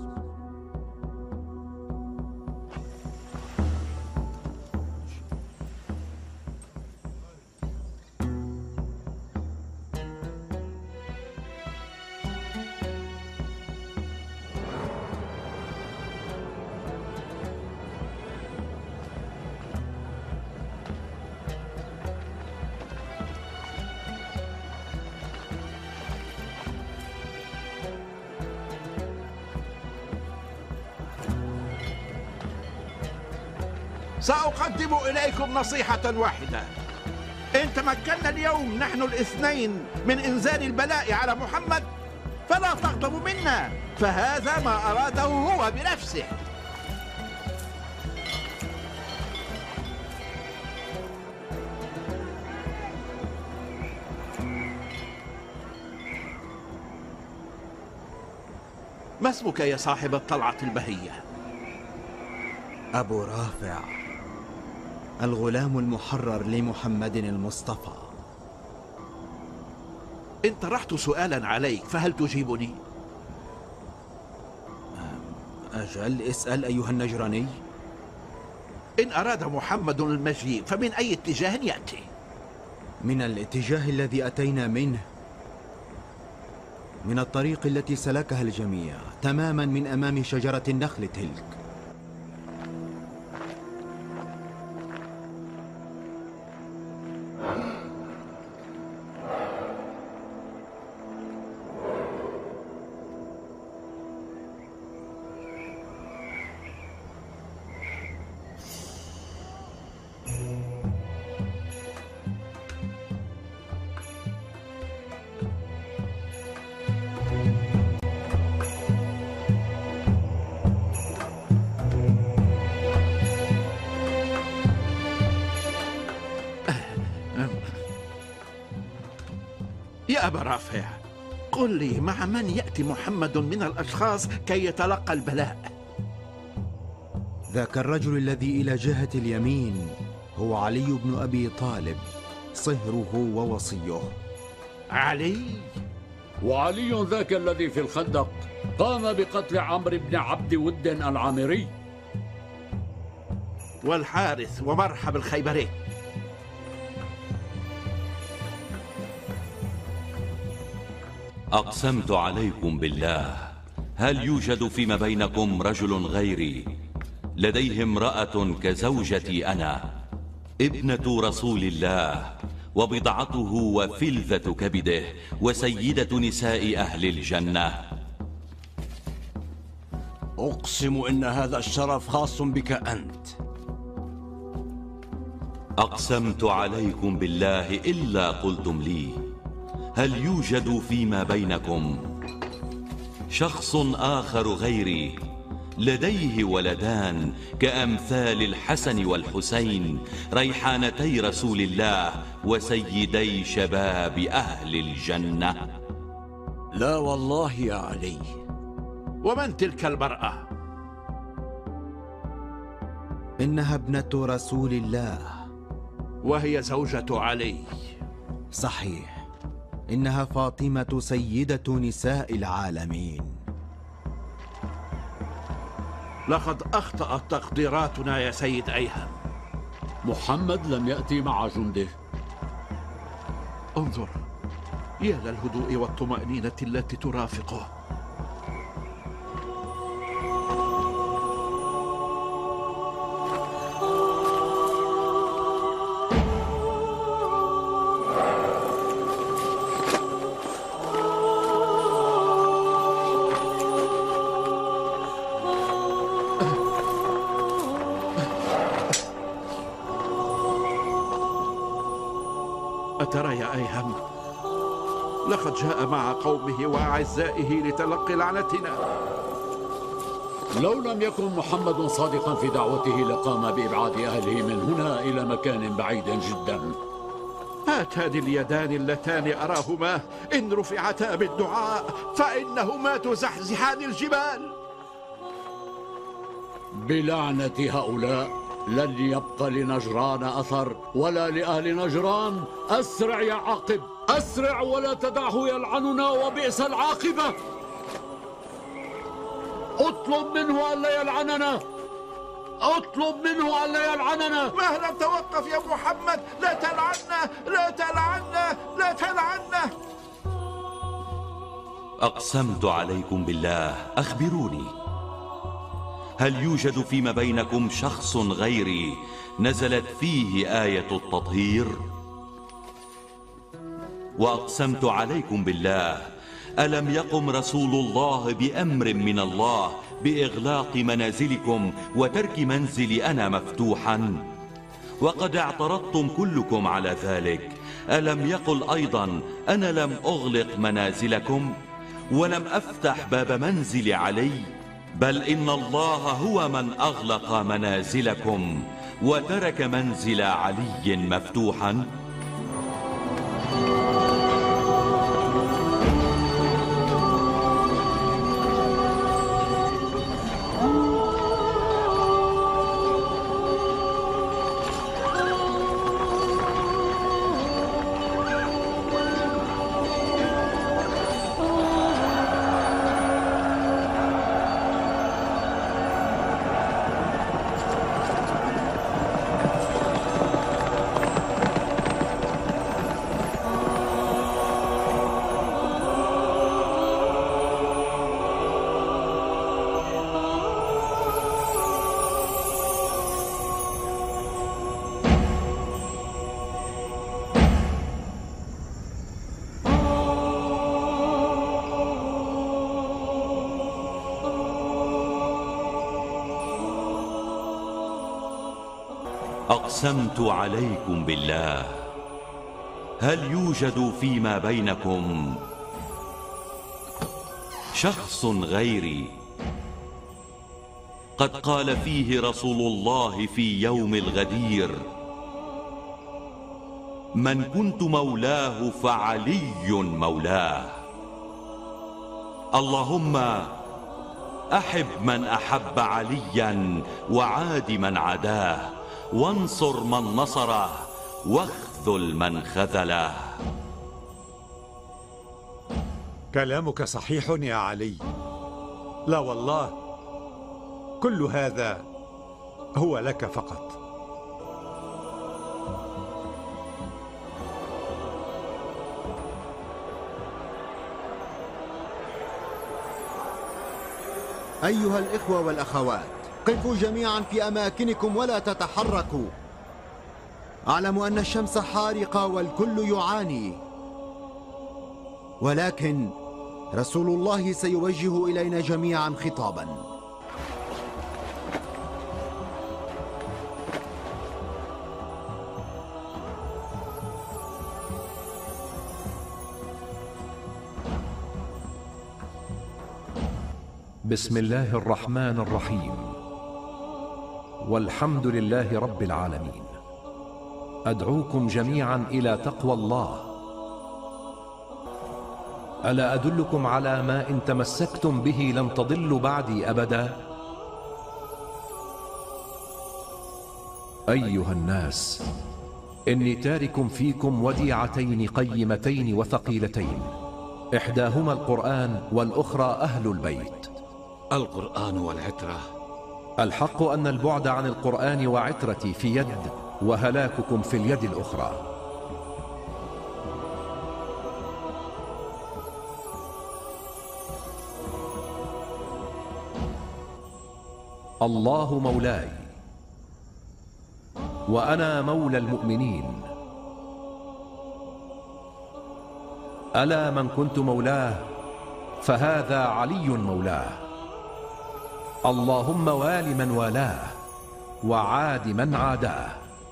سأقدم إليكم نصيحة واحدة. إن تمكنا اليوم نحن الاثنين من إنزال البلاء على محمد فلا تغضبوا منا، فهذا ما أراده هو بنفسه. ما اسمك يا صاحب الطلعة البهية؟ أبو رافع، الغلام المحرر لمحمد المصطفى. إن طرحت سؤالا عليك فهل تجيبني؟ أجل، اسأل أيها النجراني. إن أراد محمد المجيء فمن أي اتجاه يأتي؟ من الاتجاه الذي أتينا منه، من الطريق التي سلكها الجميع، تماما من أمام شجرة النخل تلك. يا أبا رافع، قل لي مع من يأتي محمد من الأشخاص كي يتلقى البلاء؟ ذاك الرجل الذي إلى جهة اليمين هو علي بن أبي طالب، صهره ووصيه. علي؟ وعلي ذاك الذي في الخندق قام بقتل عمرو بن عبد ود العامري. والحارث ومرحب الخيبري. أقسمت عليكم بالله، هل يوجد فيما بينكم رجل غيري لديه امرأة كزوجتي أنا، ابنة رسول الله وبضعته وفلذة كبده وسيدة نساء أهل الجنة؟ أقسم إن هذا الشرف خاص بك أنت. أقسمت عليكم بالله إلا قلتم لي، هل يوجد فيما بينكم شخص آخر غيري لديه ولدان كأمثال الحسن والحسين، ريحانتي رسول الله وسيدي شباب أهل الجنة؟ لا والله يا علي. ومن تلك المرأة؟ إنها ابنة رسول الله. وهي زوجة علي. صحيح، إنها فاطمة سيدة نساء العالمين. لقد أخطأت تقديراتنا يا سيد أيهم. محمد لم يأتي مع جنده. انظر، يا للهدوء والطمأنينة التي ترافقه. أترى يا أيهم، لقد جاء مع قومه وأعزائه لتلقي لعنتنا. لو لم يكن محمد صادقا في دعوته لقام بإبعاد أهله من هنا إلى مكان بعيد جدا. هاتان اليدان اللتان أراهما إن رفعتا بالدعاء فإنهما تزحزحان الجبال. بلعنة هؤلاء لن يبقى لنجران أثر ولا لأهل نجران. أسرع يا عاقب، أسرع ولا تدعه يلعننا وبئس العاقبة. اطلب منه ألا يلعننا، اطلب منه ألا يلعننا. مهلا توقف يا محمد، لا تلعنا لا تلعنا لا تلعنا. أقسمت عليكم بالله، أخبروني، هل يوجد فيما بينكم شخص غيري نزلت فيه آية التطهير؟ وأقسمت عليكم بالله، ألم يقم رسول الله بأمر من الله بإغلاق منازلكم وترك منزلي أنا مفتوحا؟ وقد اعترضتم كلكم على ذلك. ألم يقل أيضا أنا لم أغلق منازلكم ولم أفتح باب منزل علي؟ بل إن الله هو من أغلق منازلكم وترك منزل علي مفتوحا. أقسمت عليكم بالله هل يوجد فيما بينكم شخص غيري قد قال فيه رسول الله في يوم الغدير من كنت مولاه فعلي مولاه. اللهم أحب من أحب عليا وعاد من عاداه وانصر من نصره واخذل من خذله. كلامك صحيح يا علي. لا والله، كل هذا هو لك فقط. أيها الإخوة والأخوات، قفوا جميعا في أماكنكم ولا تتحركوا. أعلم أن الشمس حارقة والكل يعاني، ولكن رسول الله سيوجه إلينا جميعا خطابا. بسم الله الرحمن الرحيم، والحمد لله رب العالمين. أدعوكم جميعا إلى تقوى الله. ألا أدلكم على ما إن تمسكتم به لن تضلوا بعدي أبدا؟ أيها الناس، إني تارك فيكم وديعتين قيمتين وثقيلتين، إحداهما القرآن والأخرى أهل البيت. القرآن والعترة. الحق أن البعد عن القرآن وعترتي في يد، وهلاككم في اليد الأخرى. الله مولاي وأنا مولى المؤمنين. ألا من كنت مولاه فهذا علي مولاه. اللهم وال من والاه وعاد من عاداه.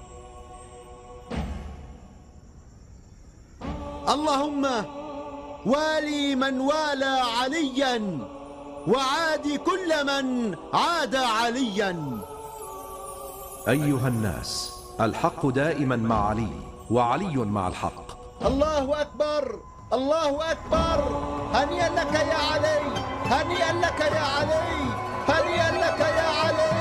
اللهم والي من والى عليا وعاد كل من عاد عليا. أيها الناس، الحق دائما مع علي وعلي مع الحق. الله أكبر، الله أكبر. هنيئا لك يا علي، هنيئا لك يا علي، هنيئا لك يا علي.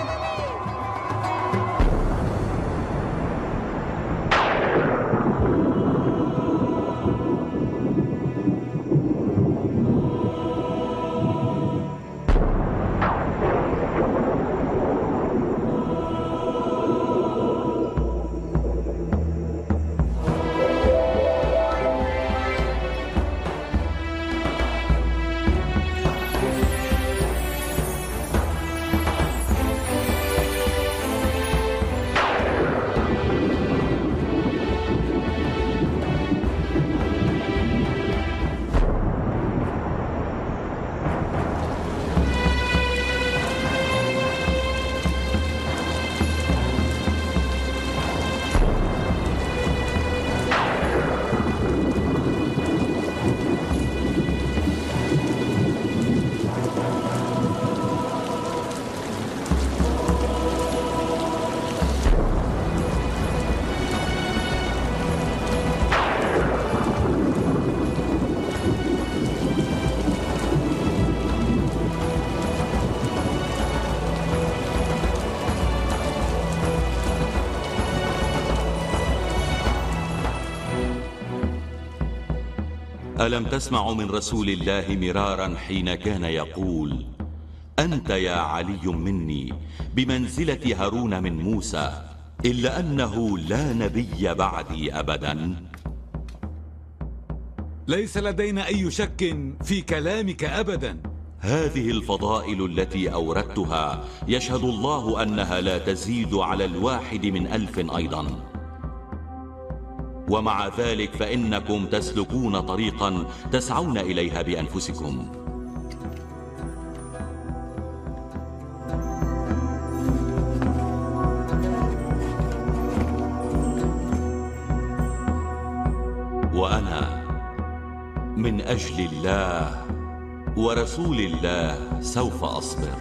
ألم تسمعوا من رسول الله مرارا حين كان يقول أنت يا علي مني بمنزلة هارون من موسى، إلا أنه لا نبي بعدي أبدا؟ ليس لدينا أي شك في كلامك أبدا. هذه الفضائل التي أوردتها يشهد الله أنها لا تزيد على 1 من 1000 أيضا، ومع ذلك فإنكم تسلكون طريقا تسعون إليها بأنفسكم. من أجل الله ورسول الله سوف أصبر.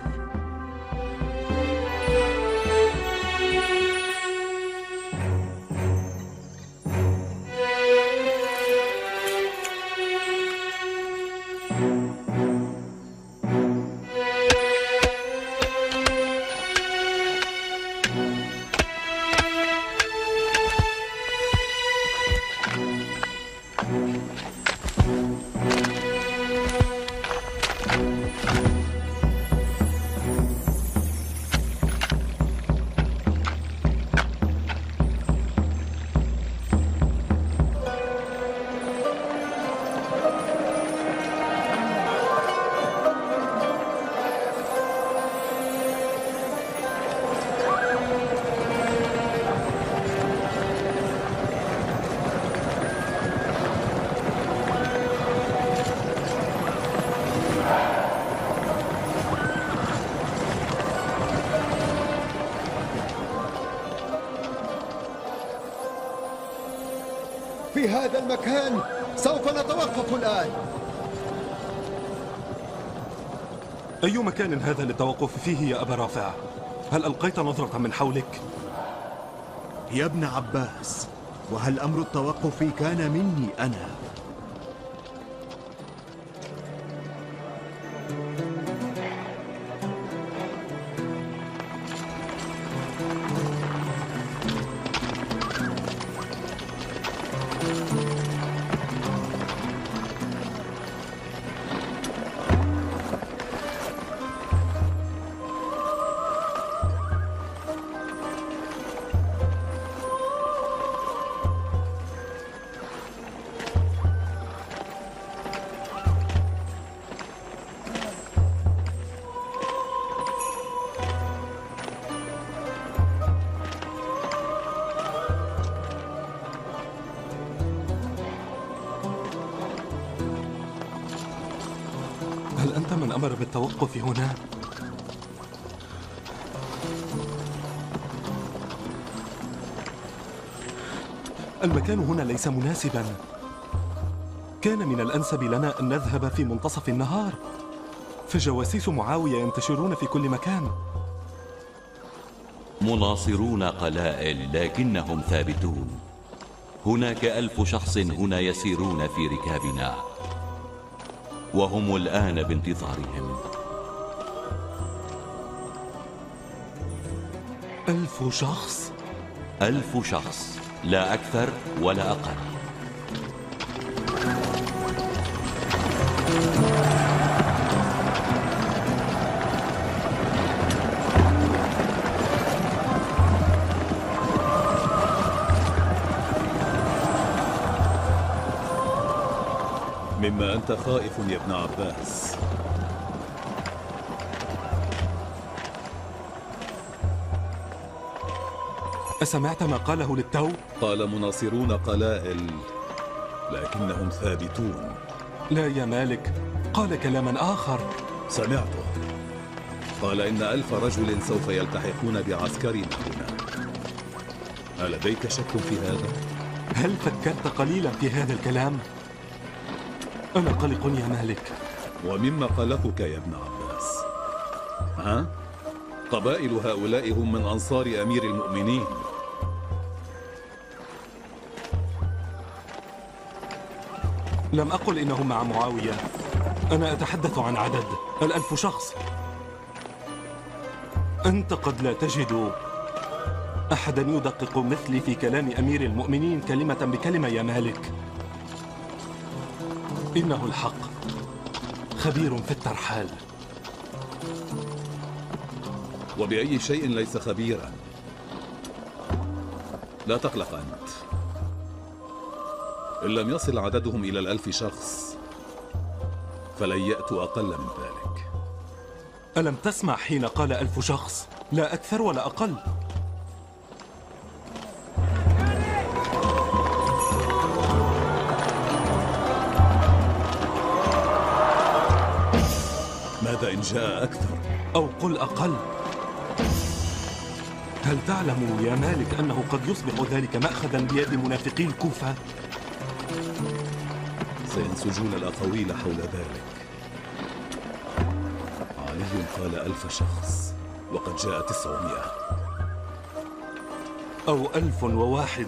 في هذا المكان سوف نتوقف الآن. أي مكان هذا للتوقف فيه يا أبا رافع؟ هل ألقيت نظرة من حولك؟ يا ابن عباس، وهل أمر التوقف كان مني أنا؟ هل أنت من أمر بالتوقف هنا؟ المكان هنا ليس مناسبا. كان من الأنسب لنا أن نذهب في منتصف النهار، فجواسيس معاوية ينتشرون في كل مكان. مناصرون قلائل لكنهم ثابتون. هناك 1000 شخص هنا يسيرون في ركابنا، وهم الآن بانتظارهم. 1000 شخص؟ 1000 شخص، لا أكثر ولا أقل. مما أنت خائف يا ابن عباس. أسمعت ما قاله للتو؟ قال مناصرون قلائل لكنهم ثابتون. لا يا مالك، قال كلاما آخر. سمعته. قال إن 1000 رجل سوف يلتحقون بعسكرنا هنا. ألديك شك في هذا؟ هل فكرت قليلا في هذا الكلام؟ أنا قلق يا مالك. ومما قلقك يا ابن عباس؟ ها؟ قبائل هؤلاء هم من أنصار أمير المؤمنين. لم أقل إنهم مع معاوية، أنا أتحدث عن عدد 1000 شخص. أنت قد لا تجد أحدا يدقق مثلي في كلام أمير المؤمنين كلمة بكلمة يا مالك. إنه الحق، خبير في الترحال. وبأي شيء ليس خبيرا. لا تقلق أنت. إن لم يصل عددهم إلى 1000 شخص فلن يأتوا أقل من ذلك. ألم تسمع حين قال 1000 شخص؟ لا أكثر ولا أقل. ماذا إن جاء أكثر؟ أو قل أقل. هل تعلم يا مالك أنه قد يصبح ذلك مأخذا بيد منافقي الكوفة؟ سينسجون الأقاويل حول ذلك. علي قال 1000 شخص وقد جاء 900 أو 1001.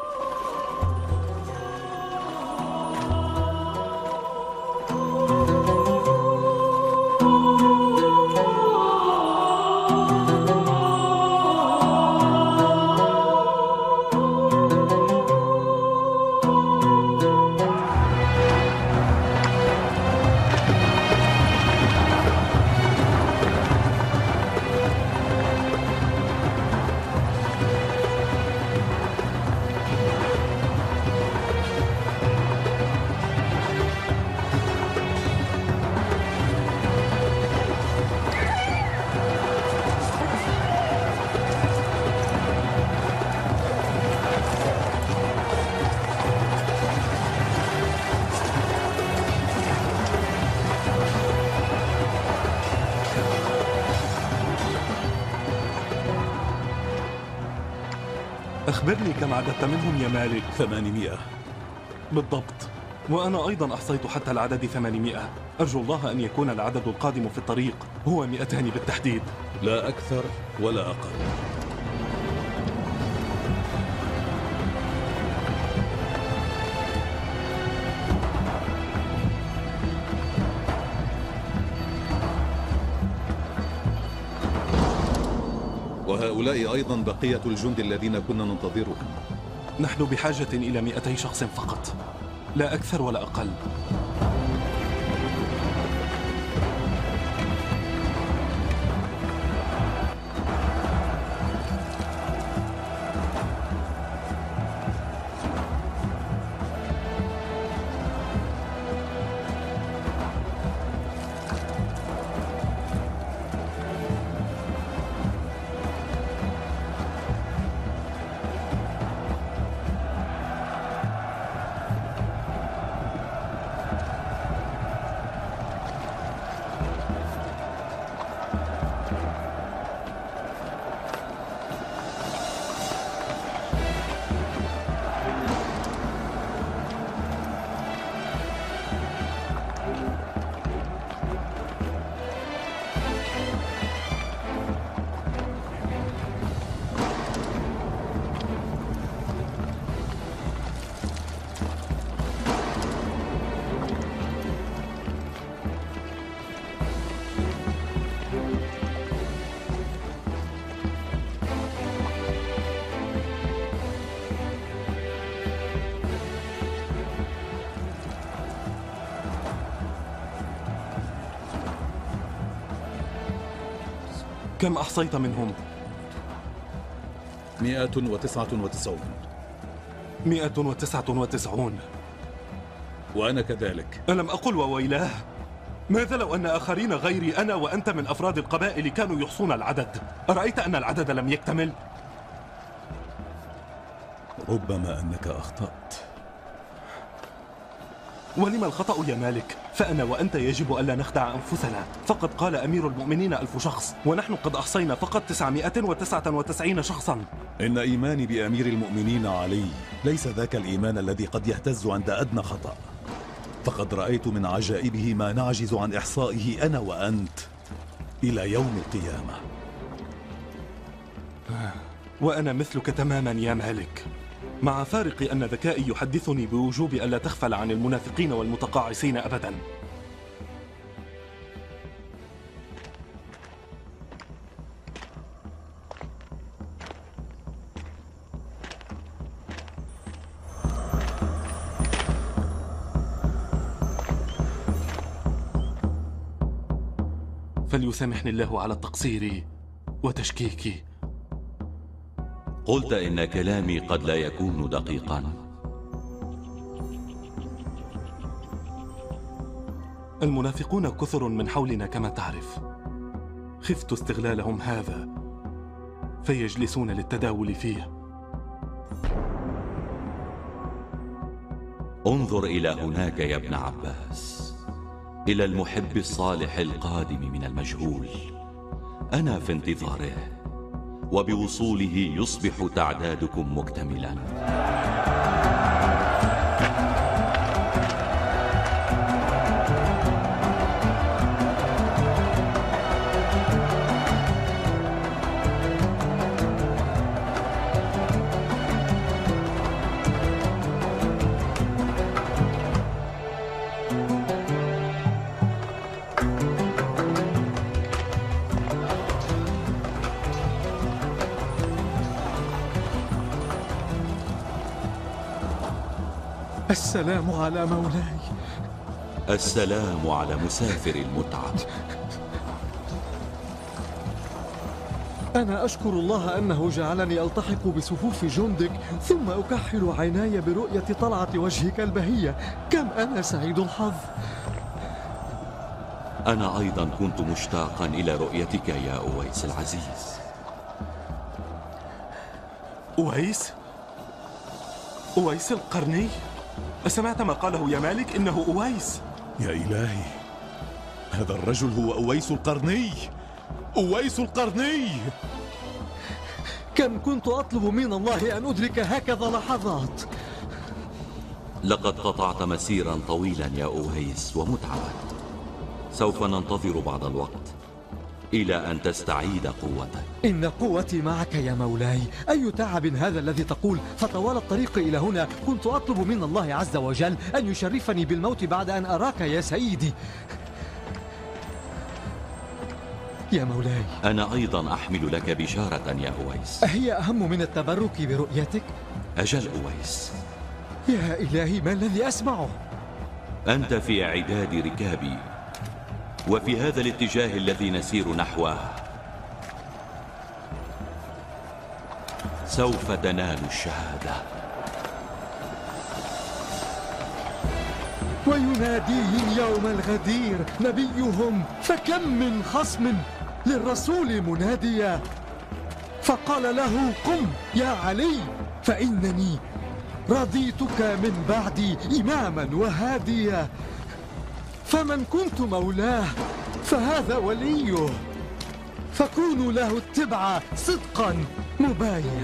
أخبرني كم عددت منهم يا مالك؟ 800 بالضبط، وأنا أيضا أحصيت حتى العدد 800. أرجو الله أن يكون العدد القادم في الطريق هو 200 بالتحديد، لا أكثر ولا أقل. وهؤلاء أيضا بقية الجند الذين كنا ننتظرهم. نحن بحاجة إلى 200 شخص فقط، لا أكثر ولا أقل. كم أحصيت منهم؟ 199. 199. وأنا كذلك. ألم أقل وويلاه؟ ماذا لو أن آخرين غيري أنا وأنت من أفراد القبائل كانوا يحصون العدد؟ أرأيت أن العدد لم يكتمل؟ ربما أنك أخطأت. ولم الخطأ يا مالك؟ فأنا وأنت يجب ألا نخدع أنفسنا. فقد قال أمير المؤمنين 1000 شخص، ونحن قد أحصينا فقط 999 شخصا. إن إيماني بأمير المؤمنين علي ليس ذاك الإيمان الذي قد يهتز عند أدنى خطأ. فقد رأيت من عجائبه ما نعجز عن إحصائه أنا وأنت إلى يوم القيامة. وأنا مثلك تماما يا مالك، مع فارق أن ذكائي يحدثني بوجوب ألا تغفل عن المنافقين والمتقاعسين أبدا. فليسامحني الله على التقصير وتشكيكي. قلت إن كلامي قد لا يكون دقيقا. المنافقون كثر من حولنا كما تعرف، خفت استغلالهم هذا فيجلسون للتداول فيه. انظر إلى هناك يا ابن عباس، إلى المحب الصالح القادم من المجهول. أنا في انتظاره، وبوصوله يصبح تعدادكم مكتملا. السلام على مولاي. السلام على مسافر المتعة. أنا أشكر الله أنه جعلني ألتحق بصفوف جندك، ثم أكحل عيناي برؤية طلعة وجهك البهية. كم أنا سعيد الحظ. أنا أيضا كنت مشتاقا إلى رؤيتك يا أويس العزيز. أويس القرني؟ أسمعت ما قاله يا مالك؟ إنه أويس. يا إلهي، هذا الرجل هو أويس القرني. أويس القرني! كم كنت أطلب من الله أن أدرك هكذا لحظات. لقد قطعت مسيرا طويلا يا أويس ومتعبا. سوف ننتظر بعض الوقت إلى أن تستعيد قوتك. إن قوتي معك يا مولاي. أي تعب هذا الذي تقول؟ فطوال الطريق إلى هنا كنت أطلب من الله عز وجل أن يشرفني بالموت بعد أن أراك يا سيدي. يا مولاي، أنا أيضا أحمل لك بشارة يا أويس. أهي أهم من التبرك برؤيتك؟ أجل أويس. يا إلهي، ما الذي أسمعه؟ أنت في إعداد ركابي، وفي هذا الاتجاه الذي نسير نحوه سوف تنال الشهادة. ويناديهم يوم الغدير نبيهم، فكم من خصم للرسول مناديا، فقال له قم يا علي فإنني رضيتك من بعدي إماما وهاديا، فمن كنت مولاه فهذا وليه، فكونوا له التبع صدقا مبايع.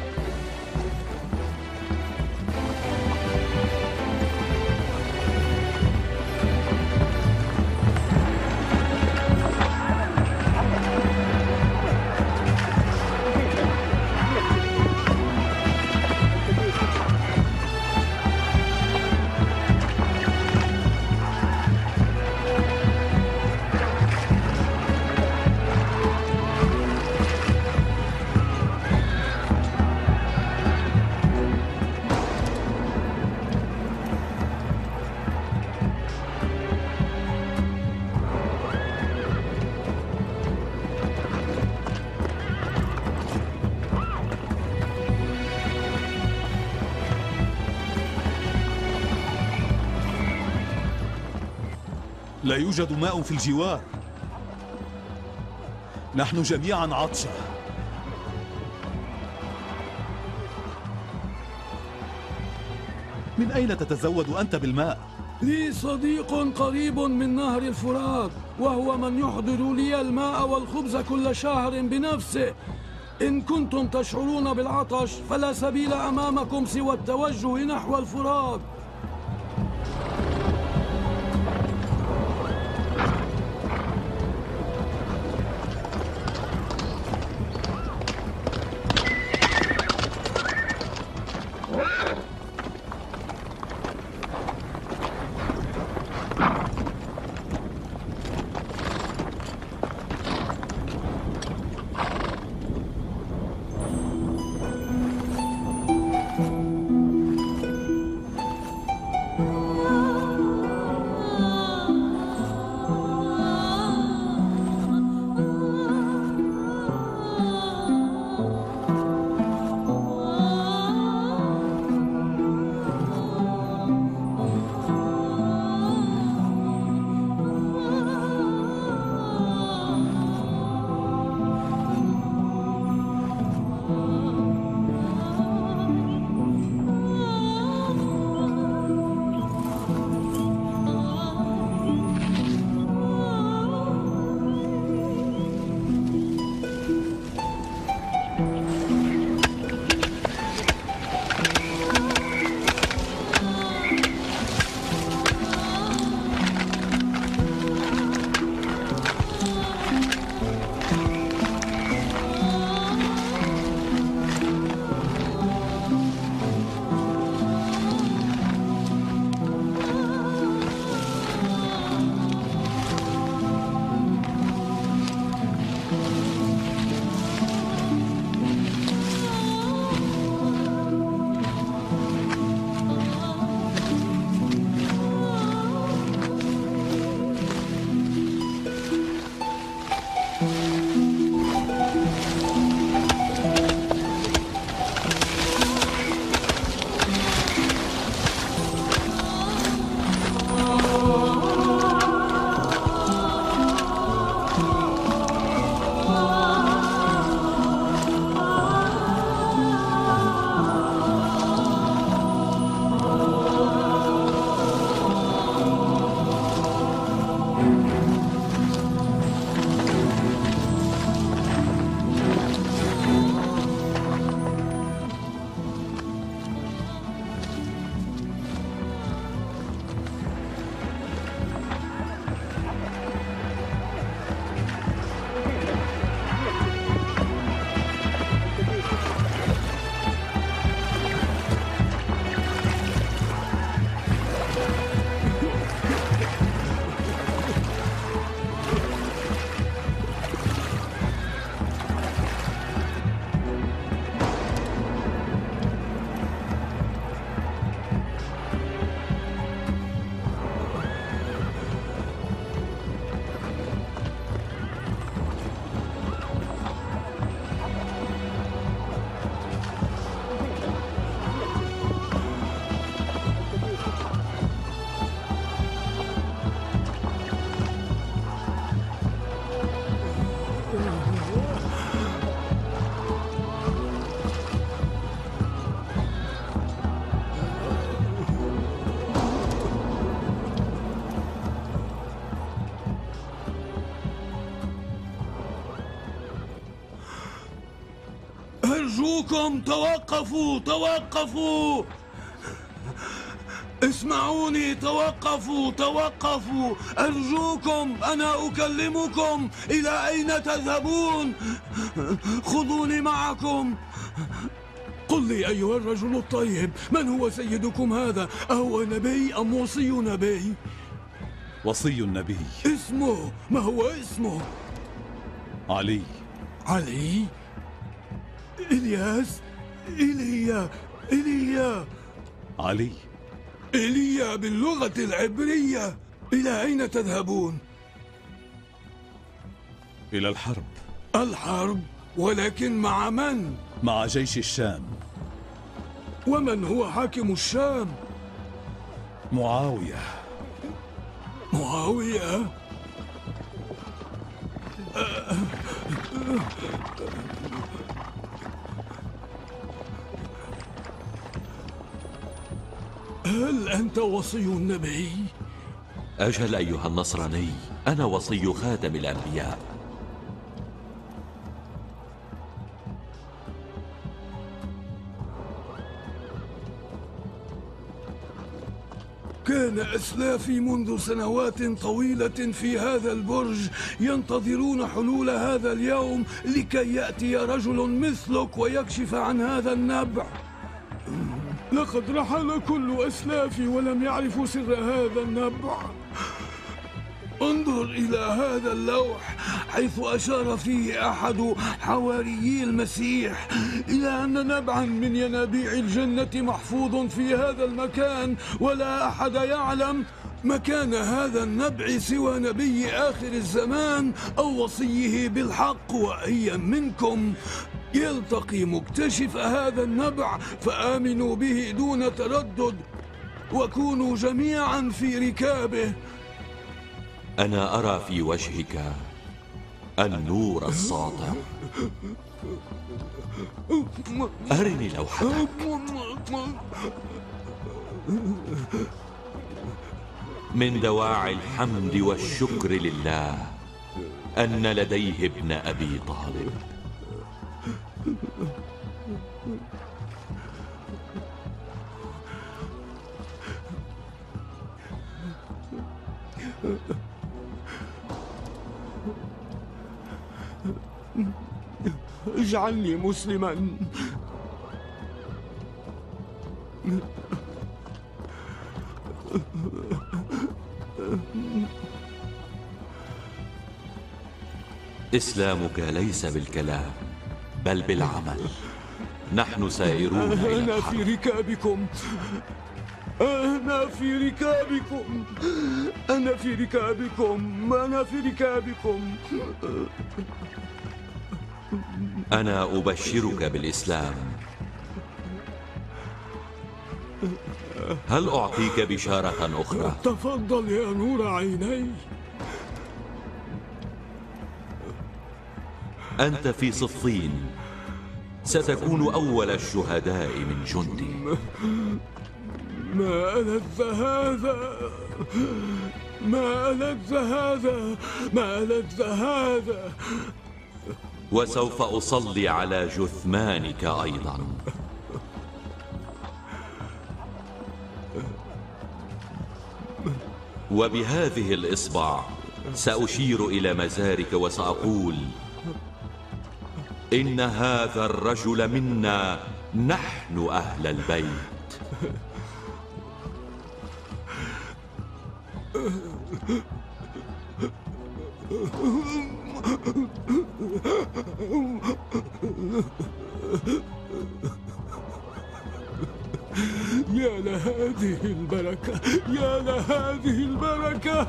لا يوجد ماء في الجوار. نحن جميعا عطشى. من أين تتزود أنت بالماء؟ لي صديق قريب من نهر الفرات، وهو من يحضر لي الماء والخبز كل شهر بنفسه. إن كنتم تشعرون بالعطش فلا سبيل أمامكم سوى التوجه نحو الفرات. أرجوكم توقفوا توقفوا، اسمعوني، توقفوا أرجوكم، أنا أكلمكم، إلى أين تذهبون؟ خذوني معكم. قل لي أيها الرجل الطيب، من هو سيدكم هذا؟ أهو نبي أم وصي نبي؟ وصي النبي. اسمه، ما هو اسمه؟ علي. علي؟ إلياس؟ إيليا علي. إيليا باللغة العبرية. إلى أين تذهبون؟ إلى الحرب. الحرب؟ ولكن مع من؟ مع جيش الشام. ومن هو حاكم الشام؟ معاوية. معاوية؟ هل أنت وصي النبي؟ أجل أيها النصراني، أنا وصي خاتم الأنبياء. كان أسلافي منذ سنوات طويلة في هذا البرج ينتظرون حلول هذا اليوم لكي يأتي رجل مثلك ويكشف عن هذا النبع. لقد رحل كل أسلافي ولم يعرفوا سر هذا النبع. انظر إلى هذا اللوح حيث أشار فيه أحد حواريي المسيح إلى أن نبعا من ينابيع الجنة محفوظ في هذا المكان، ولا أحد يعلم مكان هذا النبع سوى نبي آخر الزمان أو وصيه بالحق. وأيا منكم يلتقي مكتشف هذا النبع فآمنوا به دون تردد وكونوا جميعا في ركابه. أنا أرى في وجهك النور الساطع. أرني لوحتك. من دواعي الحمد والشكر لله أن لديه ابن أبي طالب. اجعلني مسلما. إسلامك ليس بالكلام بل بالعمل. نحن سائرون إلى أنا الحرب. في ركابكم، أنا في ركابكم، أنا في ركابكم، أنا في ركابكم. أنا أبشرك بالإسلام. هل أعطيك بشارة أخرى؟ تفضل يا نور عيني. أنت في صفين ستكون أول الشهداء من جندي. ما ألذ هذا، ما ألذ هذا، ما ألذ هذا. وسوف أصلي على جثمانك أيضا. وبهذه الإصبع سأشير إلى مزارك وسأقول: إن هذا الرجل منا، نحن أهل البيت. يا لهذه البركة، يا لهذه البركة.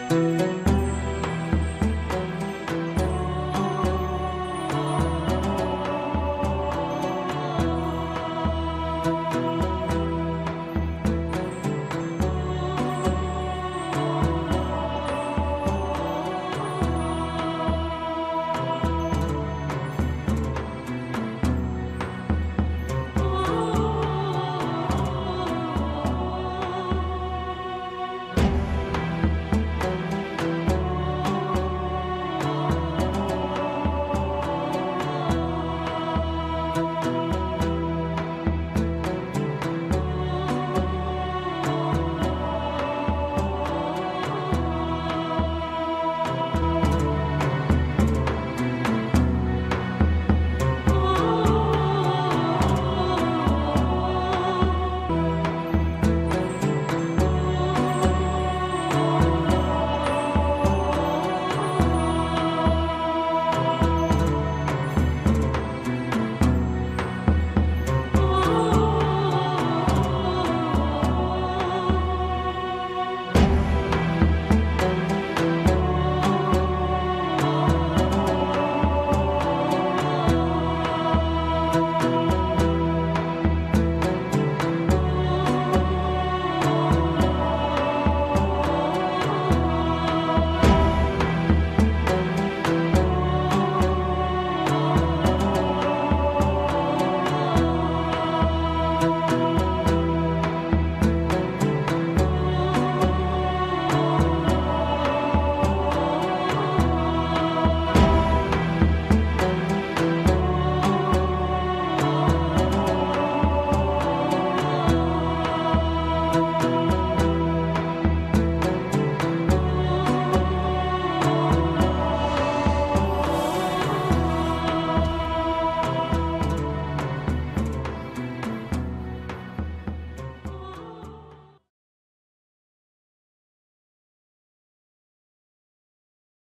السلام.